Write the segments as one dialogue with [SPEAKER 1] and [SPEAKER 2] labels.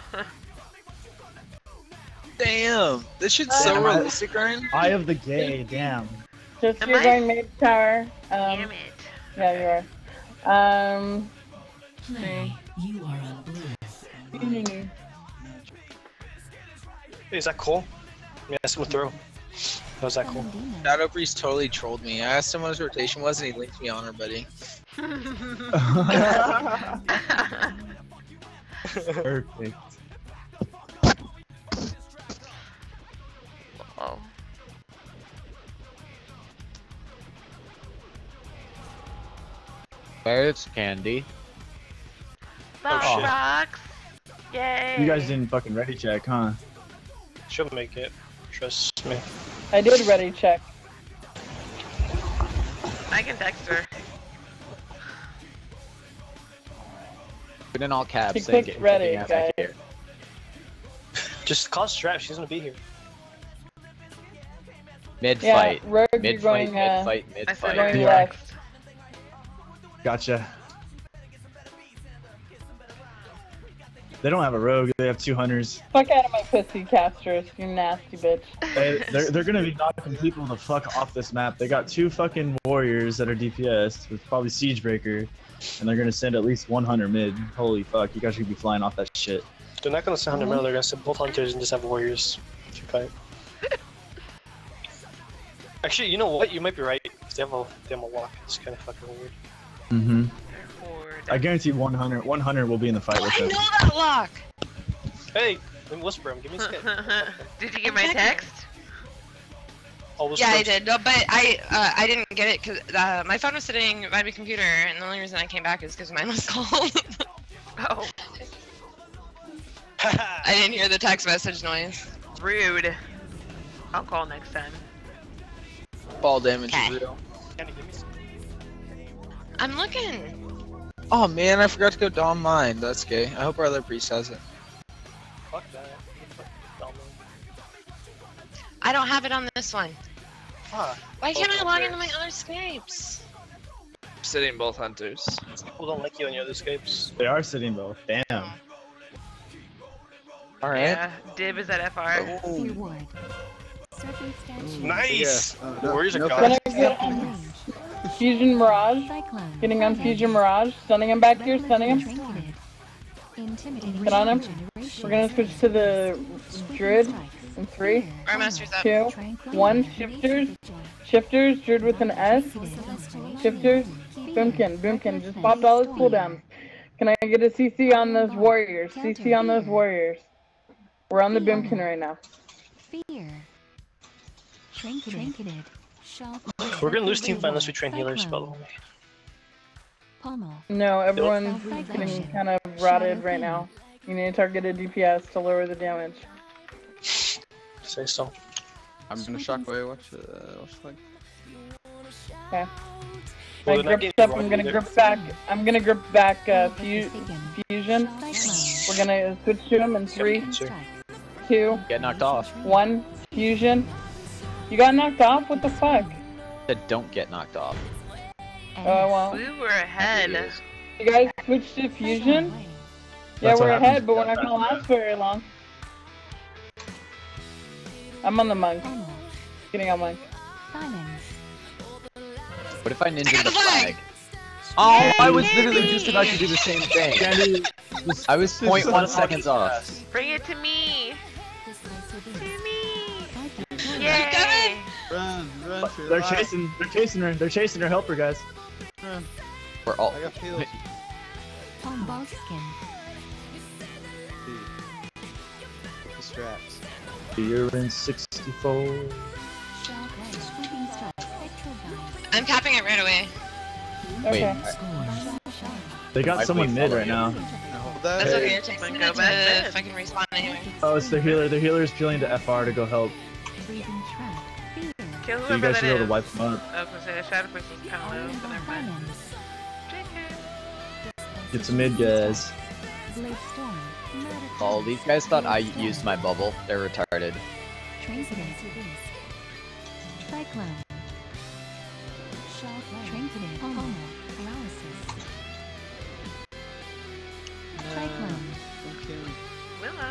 [SPEAKER 1] Damn, this shit's so realistic, Ryan.
[SPEAKER 2] Eye of the gay, damn.
[SPEAKER 3] Just you're going mid tower.
[SPEAKER 4] Damn it.
[SPEAKER 3] Yeah, you are.
[SPEAKER 5] Play. You are on blue.
[SPEAKER 6] Hey, is that cool? Yeah, that's with throw. How's that cool?
[SPEAKER 1] Shadow Priest totally trolled me. I asked him what his rotation was, and he linked me on her, buddy.
[SPEAKER 2] Perfect.
[SPEAKER 4] Oh.
[SPEAKER 7] There's Candy.
[SPEAKER 4] Box rocks. Yay.
[SPEAKER 2] You guys didn't fucking ready check, huh?
[SPEAKER 6] She'll make it. Trust me.
[SPEAKER 3] I did ready check.
[SPEAKER 4] I can text her.
[SPEAKER 7] Put in all caps.
[SPEAKER 3] She
[SPEAKER 7] saying,
[SPEAKER 3] clicked ready,
[SPEAKER 7] "Get
[SPEAKER 3] guys.
[SPEAKER 7] here."
[SPEAKER 6] Just call Strap. She's gonna be here.
[SPEAKER 7] Mid
[SPEAKER 3] Yeah,
[SPEAKER 7] fight.
[SPEAKER 3] Rogue, you're
[SPEAKER 7] Mid
[SPEAKER 3] going,
[SPEAKER 7] fight. Mid fight.
[SPEAKER 4] I
[SPEAKER 7] Mid
[SPEAKER 4] said
[SPEAKER 7] fight.
[SPEAKER 3] going
[SPEAKER 2] Yeah.
[SPEAKER 3] left.
[SPEAKER 2] Gotcha. They don't have a rogue, they have 2 hunters.
[SPEAKER 3] Fuck out of my pussy, Castros, you nasty bitch.
[SPEAKER 2] They're gonna be knocking people the fuck off this map. They got 2 fucking warriors that are DPS with probably Siegebreaker, and they're gonna send at least 1 hunter mid. Holy fuck, you guys should be flying off that shit.
[SPEAKER 6] They're not gonna send 100 middle. They're gonna send both hunters and just have warriors to fight. Actually, you know what? You might be right. 'Cause they have a walk. It's kind of fucking weird.
[SPEAKER 2] Mm-hmm. I guarantee 1 hunter will be in the fight with
[SPEAKER 8] I
[SPEAKER 2] them.
[SPEAKER 8] know that lock!
[SPEAKER 6] Hey, let me whisper him. Give me a skip.
[SPEAKER 4] Did you get my text?
[SPEAKER 6] Always
[SPEAKER 8] Yeah, I
[SPEAKER 6] first.
[SPEAKER 8] did. No, but I didn't get it because my phone was sitting by my computer, and the only reason I came back is because mine was cold.
[SPEAKER 4] Oh.
[SPEAKER 8] I didn't hear the text message noise.
[SPEAKER 4] Rude. I'll call next time.
[SPEAKER 1] Ball damage
[SPEAKER 8] Okay.
[SPEAKER 1] is real.
[SPEAKER 6] Kenny, give me some.
[SPEAKER 8] I'm looking.
[SPEAKER 1] Oh man, I forgot to go Dom Mine. That's gay. I hope our other priest has it.
[SPEAKER 6] Fuck that. Fuck
[SPEAKER 8] I don't have it on this one.
[SPEAKER 6] Ah,
[SPEAKER 8] Why can't I
[SPEAKER 6] both
[SPEAKER 8] log
[SPEAKER 6] hunters.
[SPEAKER 8] into my other Skypes?
[SPEAKER 1] Sitting both hunters.
[SPEAKER 6] People don't like you on your other escapes.
[SPEAKER 2] They are sitting both. Damn.
[SPEAKER 1] All right.
[SPEAKER 4] Yeah, Dib is at FR.
[SPEAKER 5] Reward. Serpent statue.
[SPEAKER 6] Nice!
[SPEAKER 1] Yeah.
[SPEAKER 6] Warriors are
[SPEAKER 1] No
[SPEAKER 6] gone.
[SPEAKER 3] Can I get Fusion Mirage?
[SPEAKER 5] Cyclone.
[SPEAKER 3] Getting on Fusion Mirage, stunning him back here, stunning him.
[SPEAKER 5] Trinketed. Intimidating.
[SPEAKER 3] Get on him.
[SPEAKER 5] Regeneration.
[SPEAKER 3] We're gonna switch to the Druid in 3,
[SPEAKER 8] Our master's up.
[SPEAKER 3] 2, 1, shifters. Shifters, Druid with an S. Shifters, Boomkin, Boomkin, just popped all his cooldowns. Can I get a CC on those warriors? CC on those warriors. We're on the Boomkin right now.
[SPEAKER 5] Fear. Trinketed. Shock.
[SPEAKER 6] We're gonna lose team fight unless we train healers, by the way.
[SPEAKER 5] Pommel.
[SPEAKER 3] No, everyone's getting kind of rotted right now. You need to target a DPS to lower the damage.
[SPEAKER 6] Say so.
[SPEAKER 7] I'm gonna shockwave. Watch like.
[SPEAKER 3] Okay.
[SPEAKER 6] Well,
[SPEAKER 3] I
[SPEAKER 6] they're not
[SPEAKER 3] gripped
[SPEAKER 6] getting
[SPEAKER 3] up, I'm gonna
[SPEAKER 6] rocked
[SPEAKER 3] grip back. I'm gonna grip back Fusion.
[SPEAKER 5] Cyclone.
[SPEAKER 3] We're gonna switch to him in 3,
[SPEAKER 6] Sure.
[SPEAKER 3] 2,
[SPEAKER 7] Get knocked off.
[SPEAKER 3] 1. Fusion. You got knocked off? What the fuck?
[SPEAKER 7] That don't get knocked off.
[SPEAKER 3] Oh, well.
[SPEAKER 4] We were ahead.
[SPEAKER 3] You guys switched to Fusion? Yeah,
[SPEAKER 2] That's what
[SPEAKER 3] we're
[SPEAKER 2] happens.
[SPEAKER 3] ahead, but we're not gonna last very long. I'm on the monk.
[SPEAKER 5] Pommel.
[SPEAKER 3] Getting on monk.
[SPEAKER 5] Silence.
[SPEAKER 7] What if I ninja
[SPEAKER 8] got
[SPEAKER 7] the
[SPEAKER 8] the flag!
[SPEAKER 7] flag? Oh, I was literally just about to do the same thing.
[SPEAKER 2] Candy,
[SPEAKER 7] I was 0.1 seconds off.
[SPEAKER 4] Bring it to me.
[SPEAKER 5] Decisive
[SPEAKER 4] To
[SPEAKER 5] ease.
[SPEAKER 4] me.
[SPEAKER 5] Cyclone.
[SPEAKER 4] Yay.
[SPEAKER 9] Run for your
[SPEAKER 2] they're
[SPEAKER 9] life.
[SPEAKER 2] chasing her, help her, guys.
[SPEAKER 9] Run.
[SPEAKER 7] We're all.
[SPEAKER 9] I got healed.
[SPEAKER 5] Pommel skin.
[SPEAKER 9] The straps.
[SPEAKER 2] You're in 64.
[SPEAKER 5] Shock. Sweeping strike. Spectral guide.
[SPEAKER 8] I'm capping it right away.
[SPEAKER 3] Okay.
[SPEAKER 5] Shock.
[SPEAKER 2] They got
[SPEAKER 7] I
[SPEAKER 2] someone
[SPEAKER 7] would
[SPEAKER 2] mid
[SPEAKER 7] follow
[SPEAKER 2] right
[SPEAKER 7] you.
[SPEAKER 2] now.
[SPEAKER 9] Hold
[SPEAKER 8] That's
[SPEAKER 9] that.
[SPEAKER 8] okay, it takes a
[SPEAKER 4] Go
[SPEAKER 8] minute
[SPEAKER 4] back
[SPEAKER 8] to
[SPEAKER 4] then.
[SPEAKER 8] fucking respawn anyway.
[SPEAKER 2] Oh, it's their healer. Their healer's peeling to FR to go help.
[SPEAKER 5] Freezing trap. Fear.
[SPEAKER 4] Kill
[SPEAKER 2] So you
[SPEAKER 4] whoever
[SPEAKER 2] guys
[SPEAKER 4] that
[SPEAKER 2] should be able to
[SPEAKER 4] is.
[SPEAKER 2] wipe them up.
[SPEAKER 4] I was gonna say the shadow priest was kind of low, but never mind.
[SPEAKER 5] Silence.
[SPEAKER 2] Get some mid guys.
[SPEAKER 5] Blade storm. Murder.
[SPEAKER 7] Oh, these guys thought I used my bubble. They're retarded.
[SPEAKER 5] Trinketed. Cyclone. Shock. Trinketed. Pommel. Paralysis. Cyclone.
[SPEAKER 9] Okay.
[SPEAKER 4] Willow.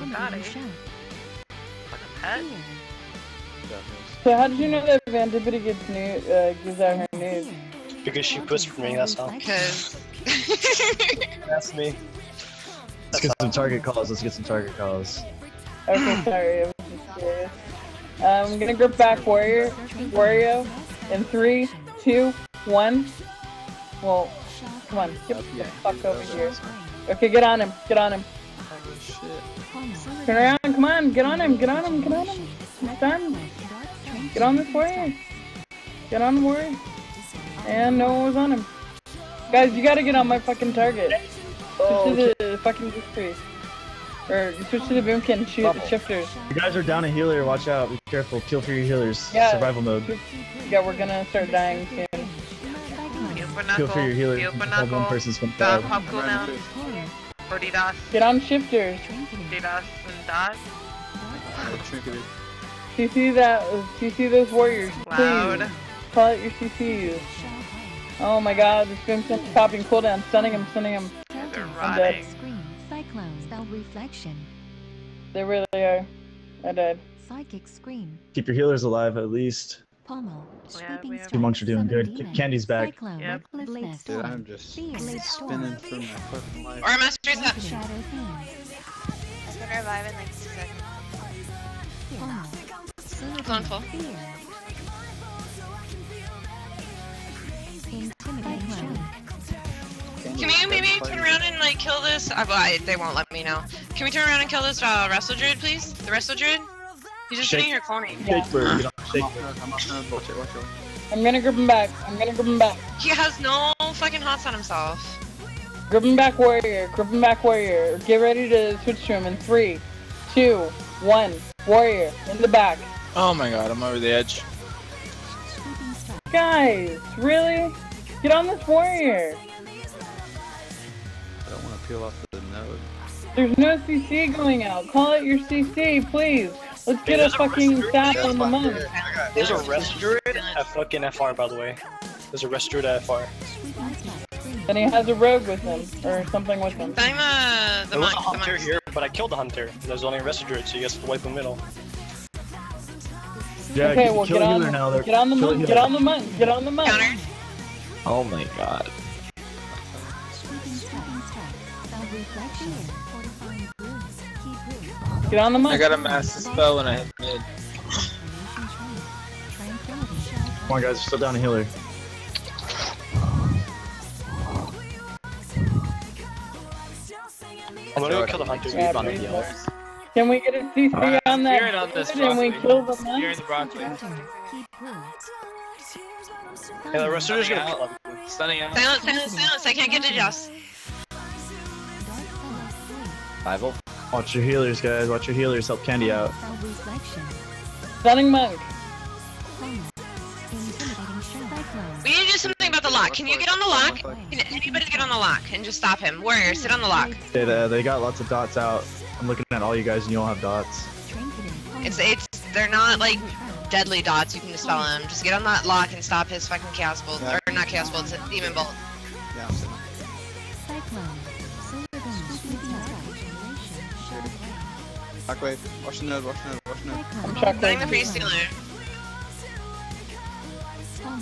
[SPEAKER 4] got it.
[SPEAKER 5] Shout.
[SPEAKER 4] Fucking pet.
[SPEAKER 5] Fear.
[SPEAKER 3] So how did you know that Vandippity gives out her news?
[SPEAKER 6] Because she whispered me, that's all.
[SPEAKER 8] Because.
[SPEAKER 6] That's me.
[SPEAKER 2] Let's get some target calls. Let's get some target calls.
[SPEAKER 3] Okay, sorry, I was just curious. I'm gonna grip back Wario in 3, 2, 1. Well, come on, get the fuck over here. Okay, get on him, get on him.
[SPEAKER 9] Oh shit.
[SPEAKER 3] Turn around, come on, get on him, get on him, get on him. It's done. Get on this warrior. Get on the warrior. And no one was on him. Guys, you gotta get on my fucking target. Switch to the fucking tree. Or switch to the boomkin, shoot the shifters.
[SPEAKER 2] You guys are down a healer. Watch out. Be careful. Kill for your healers.
[SPEAKER 3] Yeah.
[SPEAKER 2] Survival mode.
[SPEAKER 3] Yeah, we're gonna start dying soon.
[SPEAKER 4] Heal for
[SPEAKER 2] Kill
[SPEAKER 4] knuckle.
[SPEAKER 2] for your healers.
[SPEAKER 4] Heal for
[SPEAKER 2] Have one
[SPEAKER 4] knuckle.
[SPEAKER 2] person's gonna
[SPEAKER 4] Dog
[SPEAKER 2] die.
[SPEAKER 4] pop cooldown. For DDoS.
[SPEAKER 3] Get on shifters.
[SPEAKER 4] DDoS and dot.
[SPEAKER 9] Trinketed.
[SPEAKER 3] CC those warriors, please.
[SPEAKER 4] Loud.
[SPEAKER 3] Call out your CCs. Oh my god, this boomkin's popping cooldown, stunning him, stunning him.
[SPEAKER 4] They're
[SPEAKER 3] I'm dead.
[SPEAKER 4] rotting.
[SPEAKER 5] Scream. Cyclone. Spell reflection.
[SPEAKER 3] They really are. I died.
[SPEAKER 5] Psychic scream.
[SPEAKER 2] Keep your healers alive at least.
[SPEAKER 5] Pommel.
[SPEAKER 4] Yeah,
[SPEAKER 5] Sweeping
[SPEAKER 4] we have-
[SPEAKER 5] strike.
[SPEAKER 2] You monks are doing good.
[SPEAKER 5] Summon demon.
[SPEAKER 2] Candy's back.
[SPEAKER 5] Cyclone.
[SPEAKER 4] Yep.
[SPEAKER 5] Blade
[SPEAKER 9] Dude,
[SPEAKER 5] storm.
[SPEAKER 9] I'm just
[SPEAKER 5] Fear.
[SPEAKER 9] spinning through my fucking life.
[SPEAKER 8] Or Master's up.
[SPEAKER 5] Shadow fiends.
[SPEAKER 8] I'm gonna revive in like 2 seconds.
[SPEAKER 5] Pommel.
[SPEAKER 8] Clone full.
[SPEAKER 5] Fear. Intimidating shout.
[SPEAKER 8] Can we maybe turn around and like kill this? They won't let me know. Can we turn around and kill this Wrestle Druid, please? The Wrestle Druid? He's just
[SPEAKER 2] Shake.
[SPEAKER 8] sitting here cloning.
[SPEAKER 2] Shake bird. Get on shake
[SPEAKER 9] I'm
[SPEAKER 2] bird.
[SPEAKER 9] off node, watch it, watch it.
[SPEAKER 3] I'm gonna grip him back. I'm gonna grip him back.
[SPEAKER 8] He has no fucking hots on himself.
[SPEAKER 3] Grip him back, warrior. Grip him back, warrior. Get ready to switch to him in 3, 2, 1. Warrior, in the back.
[SPEAKER 1] Oh my god, I'm over the edge.
[SPEAKER 5] Sweeping strike.
[SPEAKER 3] Guys, really? Get on this warrior.
[SPEAKER 9] I don't want to peel off the node.
[SPEAKER 3] There's no CC going out. Call out your CC, please. Let's get a
[SPEAKER 6] there's a
[SPEAKER 3] fucking
[SPEAKER 6] rest
[SPEAKER 3] sap
[SPEAKER 6] druid.
[SPEAKER 3] on the monk.
[SPEAKER 6] There's a rest druid at fucking FR, by the way. There's a rest druid at FR.
[SPEAKER 5] Sweeping strike. Scream.
[SPEAKER 3] And he has a rogue with him, or something with him.
[SPEAKER 8] I'm the
[SPEAKER 6] There was
[SPEAKER 8] monk.
[SPEAKER 6] a
[SPEAKER 8] The
[SPEAKER 6] hunter
[SPEAKER 8] monk.
[SPEAKER 6] here, but I killed the hunter. There's only a rest druid, so you guys have to wipe the middle.
[SPEAKER 2] Yeah,
[SPEAKER 3] Okay, well
[SPEAKER 2] kill
[SPEAKER 3] get
[SPEAKER 2] a
[SPEAKER 3] on,
[SPEAKER 2] healer now. They're-
[SPEAKER 3] get on the
[SPEAKER 2] kill a
[SPEAKER 3] monk,
[SPEAKER 2] healer.
[SPEAKER 3] get on the monk, get on the monk.
[SPEAKER 8] Counter.
[SPEAKER 1] Oh my god.
[SPEAKER 5] Sweeping strike. Spell reflection. Fortifying wounds. Keep root.
[SPEAKER 3] Get on the monk.
[SPEAKER 1] I got a master spell when I hit mid.
[SPEAKER 5] Illumination train. Tranquility.
[SPEAKER 2] Come on, guys. We're still down a healer.
[SPEAKER 6] I'm gonna go kill the hunter.
[SPEAKER 3] Yeah,
[SPEAKER 6] on the
[SPEAKER 3] please.
[SPEAKER 6] healer.
[SPEAKER 3] Can we get a CC on that?
[SPEAKER 1] Fearing on this
[SPEAKER 3] dude and we
[SPEAKER 1] broccoli.
[SPEAKER 3] kill the
[SPEAKER 1] Fearing
[SPEAKER 3] monk?
[SPEAKER 1] the broccoli.
[SPEAKER 5] Keep root.
[SPEAKER 6] Yeah, the rest druid's gonna kill him.
[SPEAKER 1] Stunning out.
[SPEAKER 8] Silence, silence, silence. I can't get to Joss.
[SPEAKER 1] Rival.
[SPEAKER 2] Watch your healers, guys. Watch your healers. Help Candy out.
[SPEAKER 5] Spell reflection.
[SPEAKER 3] Stunning monk.
[SPEAKER 5] Pommel. Intimidating shout. Cyclone.
[SPEAKER 8] We need to do something about the lock. Can you get on the lock? Can anybody get on the lock and just stop him? Warrior, sit on the lock.
[SPEAKER 2] They got lots of dots out. I'm looking at all you guys and you all have dots.
[SPEAKER 8] They're not like deadly dots. You can dispel them. Just get on that lock and stop his fucking chaos bolt.
[SPEAKER 9] Yeah.
[SPEAKER 8] Or not chaos bolt, it's a demon bolt.
[SPEAKER 9] Yeah, I'm sitting.
[SPEAKER 5] Cyclone. Solar boom. Sweeping strike. Shockwave.
[SPEAKER 9] Shockwave, watch the node, watch the node, watch the node.
[SPEAKER 3] I'm
[SPEAKER 5] Cyclone.
[SPEAKER 3] shocked.
[SPEAKER 8] Setting the priest healer.
[SPEAKER 5] Pommel.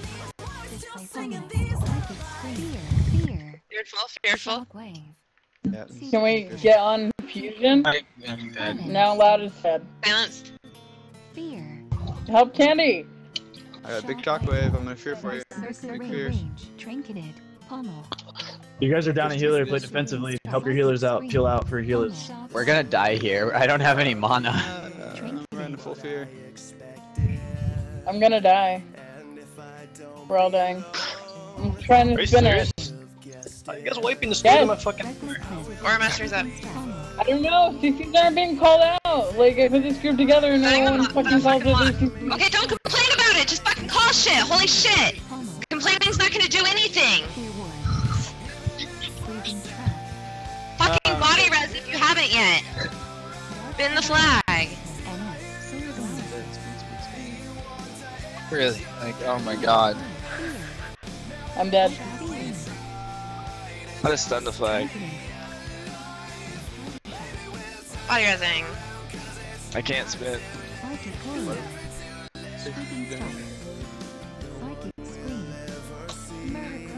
[SPEAKER 5] Psychic scream. Fear.
[SPEAKER 8] Fearful, fearful.
[SPEAKER 5] Shockwave.
[SPEAKER 9] Yeah.
[SPEAKER 3] Can we get on fusion?
[SPEAKER 1] I'm dead.
[SPEAKER 3] Now loud is said.
[SPEAKER 8] Silenced.
[SPEAKER 5] Fear.
[SPEAKER 3] Help Candy!
[SPEAKER 9] I got a big shockwave, I'm gonna fear for you.
[SPEAKER 5] Sorcerer
[SPEAKER 9] Big fear.
[SPEAKER 5] range. Trinketed. Pommel.
[SPEAKER 2] You guys are down a healer. Play defensively. Help your healers out. Peel out for your healers.
[SPEAKER 10] We're gonna die here. I don't have any mana.
[SPEAKER 9] I'm running full fear.
[SPEAKER 3] I'm gonna die. We're all dying. I'm trying
[SPEAKER 6] Are
[SPEAKER 3] to
[SPEAKER 6] you
[SPEAKER 3] spin
[SPEAKER 6] serious?
[SPEAKER 3] it.
[SPEAKER 6] Are you guys wiping the street
[SPEAKER 3] Yes.
[SPEAKER 6] on my fucking...
[SPEAKER 8] Or Master's up.
[SPEAKER 3] I don't know, CCs aren't being called out! Like, I put this group together and no one fucking calls it CCs.
[SPEAKER 8] Okay, don't complain about it. Just fucking call shit. Holy shit. Complaining's not gonna do anything. Fucking body res if you haven't yet. Spin the flag.
[SPEAKER 1] Really? Like, oh my god.
[SPEAKER 3] I'm dead.
[SPEAKER 1] I just stunned the flag.
[SPEAKER 8] Body rising.
[SPEAKER 10] I can't spin.
[SPEAKER 5] Psychic Horror. Sweeping Strike. Psychic Scream. Murder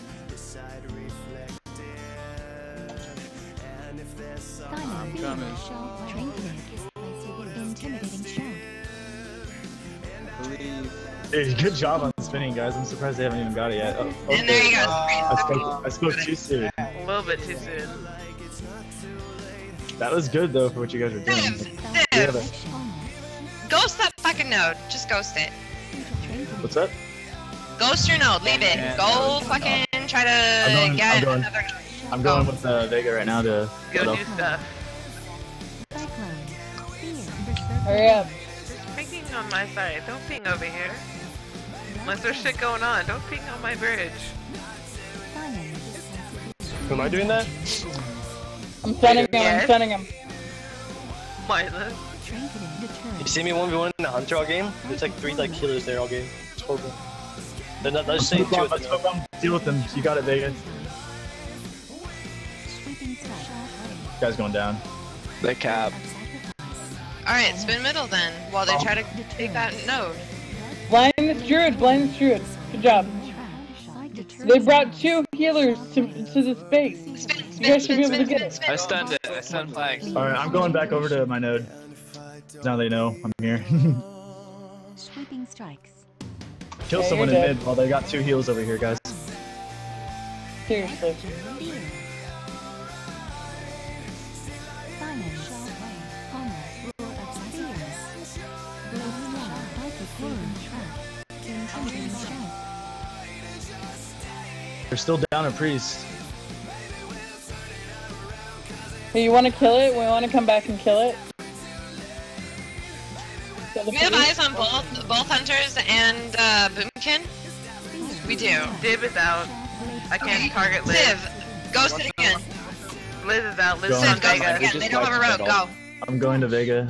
[SPEAKER 5] Close.
[SPEAKER 9] I'm coming.
[SPEAKER 5] Trinketed. Intimidating Shout.
[SPEAKER 9] Believe.
[SPEAKER 2] Hey, good job on spinning, guys. I'm surprised they haven't even got it yet. Oh, okay.
[SPEAKER 8] And there you go.
[SPEAKER 2] I spoke too soon.
[SPEAKER 4] A little bit too soon.
[SPEAKER 2] That was good though for what you guys were doing.
[SPEAKER 8] Div. Ghost that fucking node. Just ghost it.
[SPEAKER 2] What's up?
[SPEAKER 8] Ghost your node. Leave it. Go fucking try to get another node.
[SPEAKER 2] I'm going with Vega right now to
[SPEAKER 4] Go do stuff.
[SPEAKER 3] Hurry up.
[SPEAKER 4] Just pinging on my side. Don't ping over here. Unless there's shit going on. Don't ping on my bridge.
[SPEAKER 6] Am I doing that?
[SPEAKER 3] I'm sending him,
[SPEAKER 4] Yes.
[SPEAKER 3] I'm sending him.
[SPEAKER 4] Mindless.
[SPEAKER 6] You see me 1v1 in the Hunter all game? There's like 3 like healers there all game. It's horrible. They're not, let's say 2 of them.
[SPEAKER 2] Let's go deal with them. You got it, Vega. Guy's going down.
[SPEAKER 10] They cap.
[SPEAKER 8] Alright, spin middle then, while they try to take that node.
[SPEAKER 3] Blind this druid, blind this druid. Good job. They brought 2 healers to the space.
[SPEAKER 8] Spin,
[SPEAKER 3] You guys should be able to
[SPEAKER 8] spin,
[SPEAKER 3] get
[SPEAKER 8] spin,
[SPEAKER 3] it.
[SPEAKER 8] spin.
[SPEAKER 10] I stunned it. I stunned flags.
[SPEAKER 2] Alright, I'm going back over to my node. Now they know I'm here.
[SPEAKER 5] Sweeping Strikes.
[SPEAKER 2] Kill
[SPEAKER 3] Yeah,
[SPEAKER 2] someone in
[SPEAKER 3] you're
[SPEAKER 2] mid while they got 2 heals over here, guys.
[SPEAKER 3] Seriously.
[SPEAKER 2] They're still down a priest.
[SPEAKER 3] Hey, you want to kill it? We want to come back and kill it? Kill the
[SPEAKER 8] We have
[SPEAKER 3] police?
[SPEAKER 8] eyes on both Hunters and Boomkin. We do.
[SPEAKER 4] Dib is out. I can't target Liz.
[SPEAKER 8] Civ, ghost it again.
[SPEAKER 4] Liz is out. Liz
[SPEAKER 2] Go
[SPEAKER 4] is
[SPEAKER 2] on.
[SPEAKER 4] on
[SPEAKER 8] Civ, ghost it
[SPEAKER 4] Vega.
[SPEAKER 8] again. They don't have a road. Go.
[SPEAKER 2] I'm going to Vega.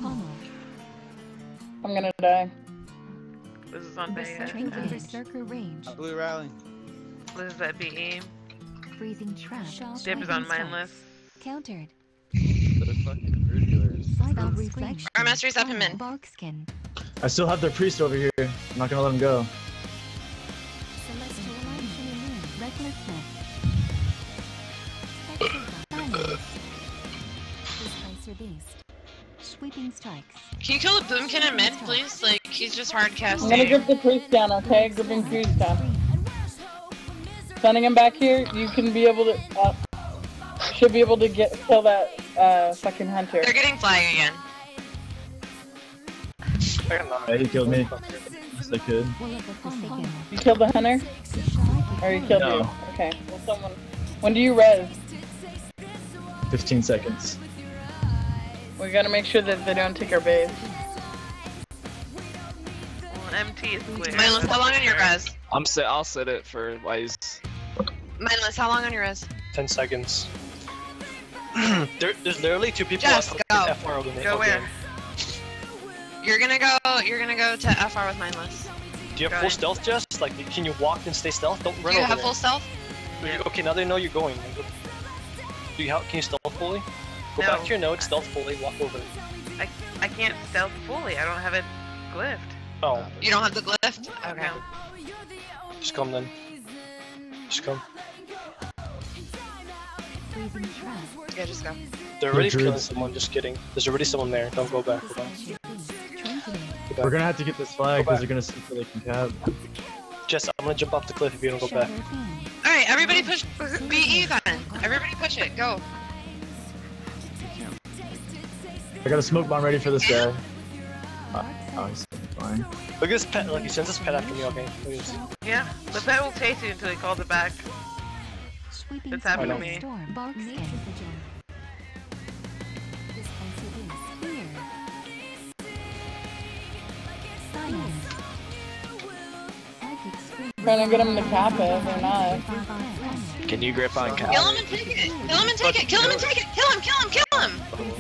[SPEAKER 3] I'm gonna die.
[SPEAKER 4] Liz is on Vega.
[SPEAKER 5] Berserker range.
[SPEAKER 9] Blue rally.
[SPEAKER 4] Liz is at BE.
[SPEAKER 5] Freezing trap.
[SPEAKER 4] Dib is on mindless.
[SPEAKER 5] Countered.
[SPEAKER 9] The fucking regulars.
[SPEAKER 5] Spell reflection.
[SPEAKER 8] Our mastery's up in mid.
[SPEAKER 5] Barkskin.
[SPEAKER 2] I still have their priest over here. I'm not gonna let him go.
[SPEAKER 5] Celestial alignment. Recklessness. Silence. Displacer beast. Sweeping strikes.
[SPEAKER 8] Can you kill the Boomkin in mid, please? Like, he's just hard
[SPEAKER 3] I'm
[SPEAKER 8] casting.
[SPEAKER 3] gonna grip the priest down, okay? Gripping priest down. Sending him back here, you can be able to, should be able to kill that, fucking hunter.
[SPEAKER 8] They're getting flag again.
[SPEAKER 2] Yeah, he killed me. Yes, they could.
[SPEAKER 3] You killed the hunter? Or he killed
[SPEAKER 2] No.
[SPEAKER 3] you? Okay, well someone, when do you res?
[SPEAKER 2] 15 seconds.
[SPEAKER 3] We gotta make sure that they don't take our base.
[SPEAKER 4] Well, MT is clear.
[SPEAKER 8] Mindless, how long on your res?
[SPEAKER 10] I'll set it for Wise.
[SPEAKER 8] Mindless, how long on your res?
[SPEAKER 6] 10 seconds. There's literally 2 people
[SPEAKER 8] Just
[SPEAKER 6] left
[SPEAKER 8] go.
[SPEAKER 6] FR over there.
[SPEAKER 4] Go where?
[SPEAKER 8] You're gonna go to FR with Mindless.
[SPEAKER 6] Do you have full stealth, Jess? Like, can you walk and stay stealth? Don't run
[SPEAKER 8] Do you
[SPEAKER 6] over
[SPEAKER 8] have
[SPEAKER 6] there.
[SPEAKER 8] full stealth?
[SPEAKER 6] Okay, now they know you're going. Can you stealth fully? Go
[SPEAKER 4] No.
[SPEAKER 6] back to your node, stealth fully, walk over.
[SPEAKER 4] I can't stealth fully. I don't have it glyphed.
[SPEAKER 6] Oh,
[SPEAKER 8] You don't have the glyph? Okay.
[SPEAKER 4] No.
[SPEAKER 6] just come then. Just come.
[SPEAKER 5] Freezing trap.
[SPEAKER 8] Yeah, just go.
[SPEAKER 6] They're already
[SPEAKER 2] Druids.
[SPEAKER 6] killing someone, just kidding. There's already someone there, don't go back. Go back.
[SPEAKER 2] We're gonna have to get this flag because they're gonna see where they can cap.
[SPEAKER 6] Jess, I'm gonna jump off the cliff if you don't go back.
[SPEAKER 8] Alright, everybody push BE then. Everybody push it. Go.
[SPEAKER 2] I got a smoke bomb ready for this guy. Oh, he's fine.
[SPEAKER 6] Look at this pet, like he sends his pet after me all game. Look at this.
[SPEAKER 4] Yeah, the pet will chase you until he calls it back.
[SPEAKER 5] Sweeping
[SPEAKER 4] That's happened to
[SPEAKER 5] storm.
[SPEAKER 4] me.
[SPEAKER 5] Storm. Barkskin. Displacer beast. Fear. Silence. Psychic scream.
[SPEAKER 3] Trying to get him to cap it, they're not.
[SPEAKER 10] Can you grip on cap?
[SPEAKER 8] Kill him and take it. Kill him and take it. Kill him and take it. Kill him. Kill him. Kill him.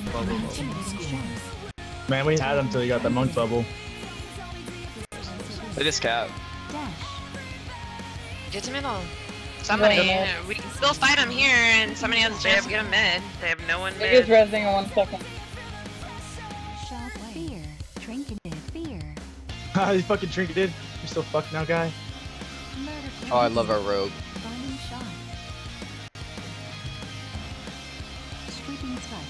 [SPEAKER 2] Man, we had him till he got that monk bubble.
[SPEAKER 10] They just cap.
[SPEAKER 5] Dash.
[SPEAKER 8] Get to middle. Somebody.
[SPEAKER 3] Mid.
[SPEAKER 8] We can still fight them here, and somebody has a chance to get them mid.
[SPEAKER 4] They have no one
[SPEAKER 3] Nigga's
[SPEAKER 4] mid.
[SPEAKER 3] resing in 1 second.
[SPEAKER 5] Shock fear. Trinketed fear.
[SPEAKER 2] Ah, you fucking trinketed. You're so fucked now, guy.
[SPEAKER 5] Murder.
[SPEAKER 1] Oh, I love our rogue.
[SPEAKER 5] Burning shot. Sweeping strike.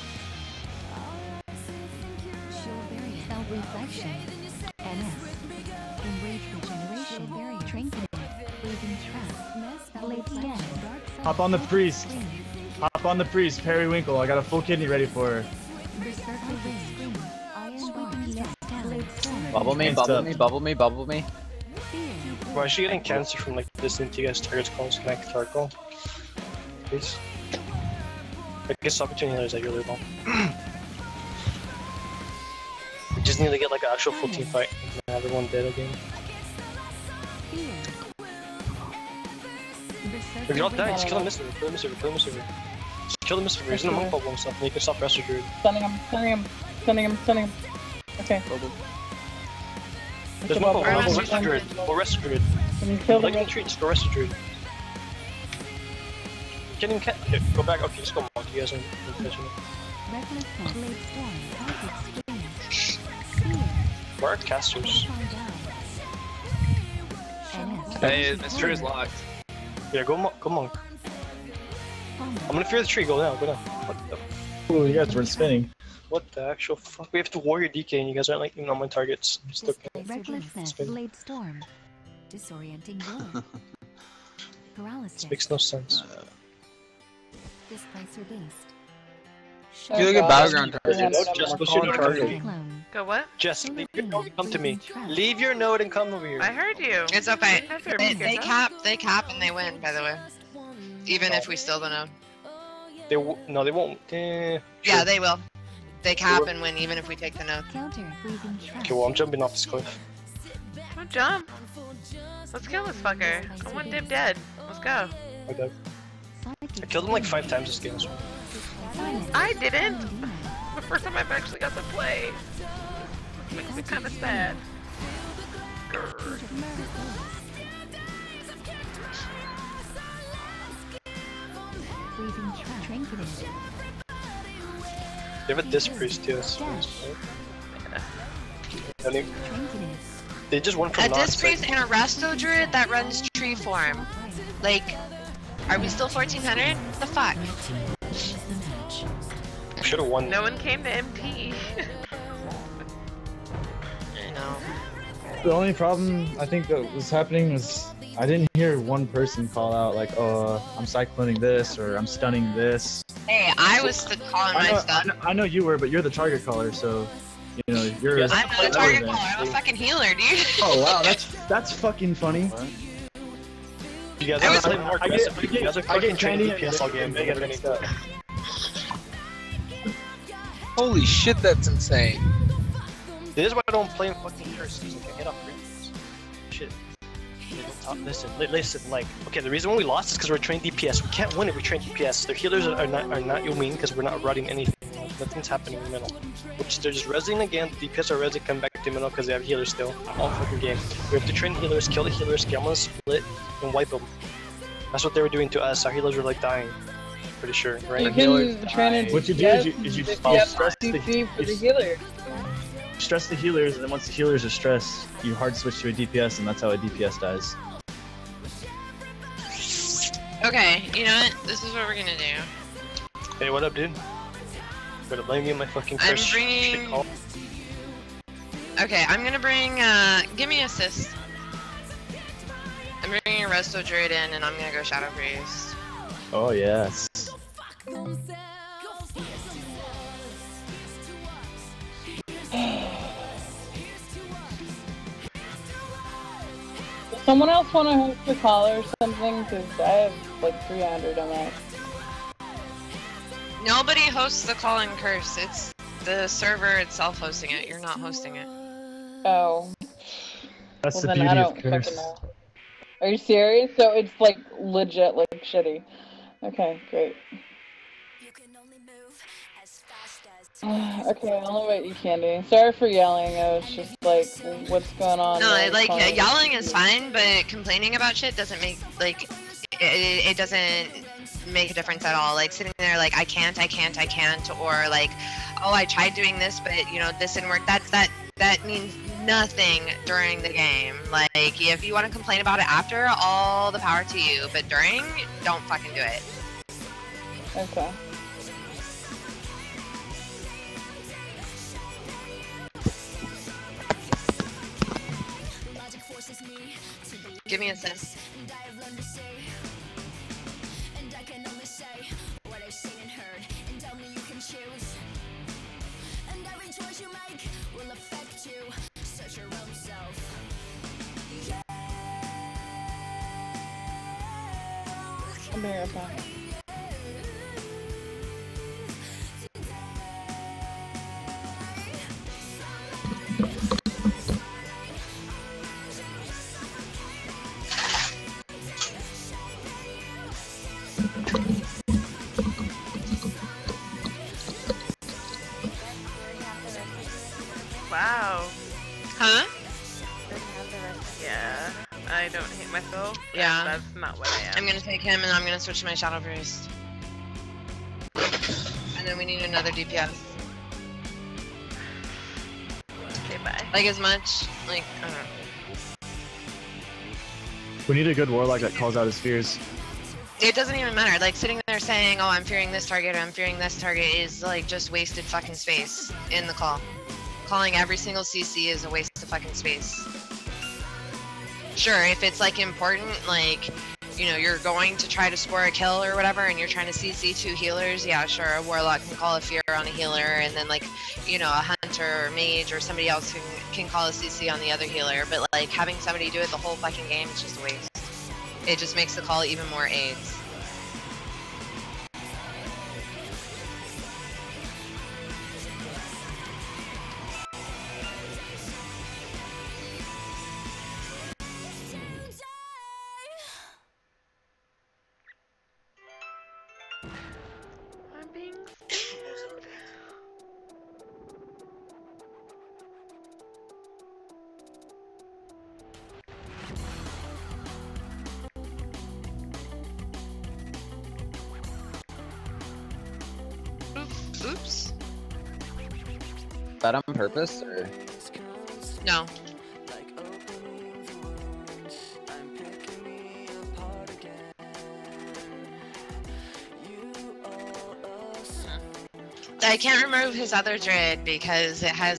[SPEAKER 5] Shield barrier. Spell reflection. NS. Enrage regeneration. Barrier. Trinketed. Breathing trap. Blade scan.
[SPEAKER 2] Hop on the priest. Hop on the priest. Periwinkle. I got a full kidney ready for her.
[SPEAKER 5] Berserker ring. Iron bar. Blade storm.
[SPEAKER 7] Bubble me,
[SPEAKER 2] Hands
[SPEAKER 7] bubble
[SPEAKER 2] up.
[SPEAKER 7] me, bubble me, bubble me.
[SPEAKER 5] Fear.
[SPEAKER 6] Why is she getting cancer from like listening to you guys targets calls? Can I target please? I guess opportunity healers like really well. We just need to get like an actual full team fight and have everyone dead again.
[SPEAKER 5] Fear.
[SPEAKER 6] If you're all dying, just kill the Mystery, kill the Mystery, kill the Mystery. Just kill the Mystery, he's in the monk bubble and stuff, and you can stop Resto Druid.
[SPEAKER 3] Stunning him, stunning him, stunning him, stunning him. Okay.
[SPEAKER 6] There's one bubble, go Resto Druid, go Resto Druid.
[SPEAKER 3] Can you kill the
[SPEAKER 6] Like in the tree, just go Resto Druid. Getting cat. Okay, go back, okay, just go monk, you guys aren't catching it.
[SPEAKER 5] Reckless blade storm. Target strange. Fear.
[SPEAKER 6] Where are casters?
[SPEAKER 10] Hey, Mr. is locked.
[SPEAKER 6] Yeah, go monk, go monk. I'm gonna fear the tree, go down, go down. What the
[SPEAKER 2] Ooh, you guys were spinning.
[SPEAKER 6] What the actual fuck? We have to warrior DK and you guys aren't like even on my targets. Just look at
[SPEAKER 5] Recklessness.
[SPEAKER 6] Spin.
[SPEAKER 5] Blade storm. Disorienting roar. Paralysis.
[SPEAKER 6] This makes no sense.
[SPEAKER 5] Displacer beast.
[SPEAKER 1] If you look at battleground
[SPEAKER 6] Just what's your target?
[SPEAKER 5] Cyclone.
[SPEAKER 4] Go what?
[SPEAKER 6] Jess, leave your node and come to me. Leave your node and come over here.
[SPEAKER 4] I heard you.
[SPEAKER 8] It's okay.
[SPEAKER 4] I fear
[SPEAKER 8] They
[SPEAKER 4] because
[SPEAKER 8] cap, and they win, by the way. Even if we steal the node.
[SPEAKER 6] No, they won't.
[SPEAKER 8] Yeah, they will. They cap and win, even if we take the node.
[SPEAKER 5] Counter. Breathing trap.
[SPEAKER 6] Okay, well, I'm jumping off this cliff.
[SPEAKER 4] Don't jump. Let's kill this fucker. I want Dib dead. Let's go.
[SPEAKER 6] I died.
[SPEAKER 5] Psychic
[SPEAKER 6] I killed him like 5 times this game. So.
[SPEAKER 5] silence.
[SPEAKER 4] I didn't.
[SPEAKER 5] Demon.
[SPEAKER 4] The first time I've actually got to play. Makes me kind of sad. Grr.
[SPEAKER 5] Murder breathing trap. Trinketed.
[SPEAKER 6] They have a disc priest too. That's nice, right?
[SPEAKER 5] Trinketed.
[SPEAKER 6] They just went from
[SPEAKER 8] A
[SPEAKER 6] Nox,
[SPEAKER 8] Disc Priest and a Resto Druid that runs tree form. Like, are we still 1400? What the fuck?
[SPEAKER 6] Should have won.
[SPEAKER 4] No one came to MP.
[SPEAKER 8] I know.
[SPEAKER 2] The only problem I think that was happening was I didn't hear one person call out like, "Oh, I'm cycloning this" or "I'm stunning this."
[SPEAKER 8] Hey, I was calling my stuff.
[SPEAKER 2] I know you were, but you're the target caller, so you know you're.
[SPEAKER 6] Yes.
[SPEAKER 8] I'm not a target caller, I'm a fucking healer, dude.
[SPEAKER 2] Oh wow, that's fucking funny.
[SPEAKER 6] You guys
[SPEAKER 8] I
[SPEAKER 6] are
[SPEAKER 8] was-
[SPEAKER 6] playing more aggressive. You guys are
[SPEAKER 2] I
[SPEAKER 6] fucking
[SPEAKER 2] get
[SPEAKER 6] training
[SPEAKER 2] candy
[SPEAKER 6] DPS all game. They get any.
[SPEAKER 1] Holy shit, that's insane.
[SPEAKER 6] This is why I don't play in fucking curses. Like, I get off rings. Shit. Listen, like, okay, the reason why we lost is because we're trained DPS. We can't win if we train DPS. Their healers are not Yomin because we're not running anything. Nothing's happening in the middle. Which they're just resing again. The DPS are resing, come back to the middle because they have healers still. All fucking game. We have to train healers, kill the healers, get them on split, and wipe them. That's what they were doing to us. Our healers were like dying. Pretty sure, right?
[SPEAKER 3] You can train it.
[SPEAKER 2] What you do is you
[SPEAKER 3] if
[SPEAKER 2] stress
[SPEAKER 3] you have
[SPEAKER 2] the
[SPEAKER 3] CC for the healer.
[SPEAKER 2] stress the healers, and then once the healers are stressed, you hard switch to a DPS, and that's how a DPS dies.
[SPEAKER 8] Okay, you know what? This is what we're gonna do.
[SPEAKER 6] Hey, what up, dude? Better blame me on my fucking
[SPEAKER 8] I'm
[SPEAKER 6] curse
[SPEAKER 8] bringing-
[SPEAKER 6] shit call.
[SPEAKER 8] Okay, I'm gonna bring, give me assist. I'm bringing a Resto Druid in, and I'm gonna go Shadow Priest.
[SPEAKER 2] Oh yes.
[SPEAKER 3] Does someone else want to host a call or something? Because I have like 300 on that.
[SPEAKER 8] Nobody hosts the Call and Curse. It's the server itself hosting it. You're not hosting it.
[SPEAKER 3] Oh.
[SPEAKER 2] That's
[SPEAKER 3] Well,
[SPEAKER 2] the
[SPEAKER 3] then
[SPEAKER 2] beauty
[SPEAKER 3] I
[SPEAKER 2] of
[SPEAKER 3] don't
[SPEAKER 2] curse.
[SPEAKER 3] fucking know. Are you serious? So it's like legit, like shitty. Okay, great. Okay, I'll invite you, Candy. Sorry for yelling. I was just like, what's going on?
[SPEAKER 8] No,
[SPEAKER 3] I was
[SPEAKER 8] like,
[SPEAKER 3] calling-
[SPEAKER 8] yelling is fine, but complaining about shit doesn't make, like, it doesn't make a difference at all. Like sitting there like I can't, or like, oh, I tried doing this, but you know this didn't work. That means nothing during the game. Like if you want to complain about it after, all the power to you. But during, don't fucking do it.
[SPEAKER 3] Okay.
[SPEAKER 8] Give me a assist.
[SPEAKER 3] I'll be right back.
[SPEAKER 4] Wow.
[SPEAKER 8] Huh?
[SPEAKER 4] Yeah. I don't hate myself.
[SPEAKER 8] Yeah.
[SPEAKER 4] That's not what I am.
[SPEAKER 8] I'm gonna take him and I'm gonna switch to my Shadow Priest. And then we need another DPS.
[SPEAKER 4] Okay, bye.
[SPEAKER 8] Like as much, like, I don't know.
[SPEAKER 2] We need a good warlock that calls out his fears.
[SPEAKER 8] It doesn't even matter. Like sitting there saying, oh, I'm fearing this target, I'm fearing this target is like just wasted fucking space in the call. Calling every single CC is a waste of fucking space. Sure, if it's like important, like, you know, you're going to try to score a kill or whatever and you're trying to CC 2 healers, yeah, sure, a warlock can call a fear on a healer and then like, you know, a hunter or mage or somebody else can call a CC on the other healer, but like having somebody do it the whole fucking game is just a waste. It just makes the call even more AIDS.
[SPEAKER 4] I'm being
[SPEAKER 8] Oops.
[SPEAKER 9] Is that on purpose or?
[SPEAKER 8] No. I can't remove his other dread because it has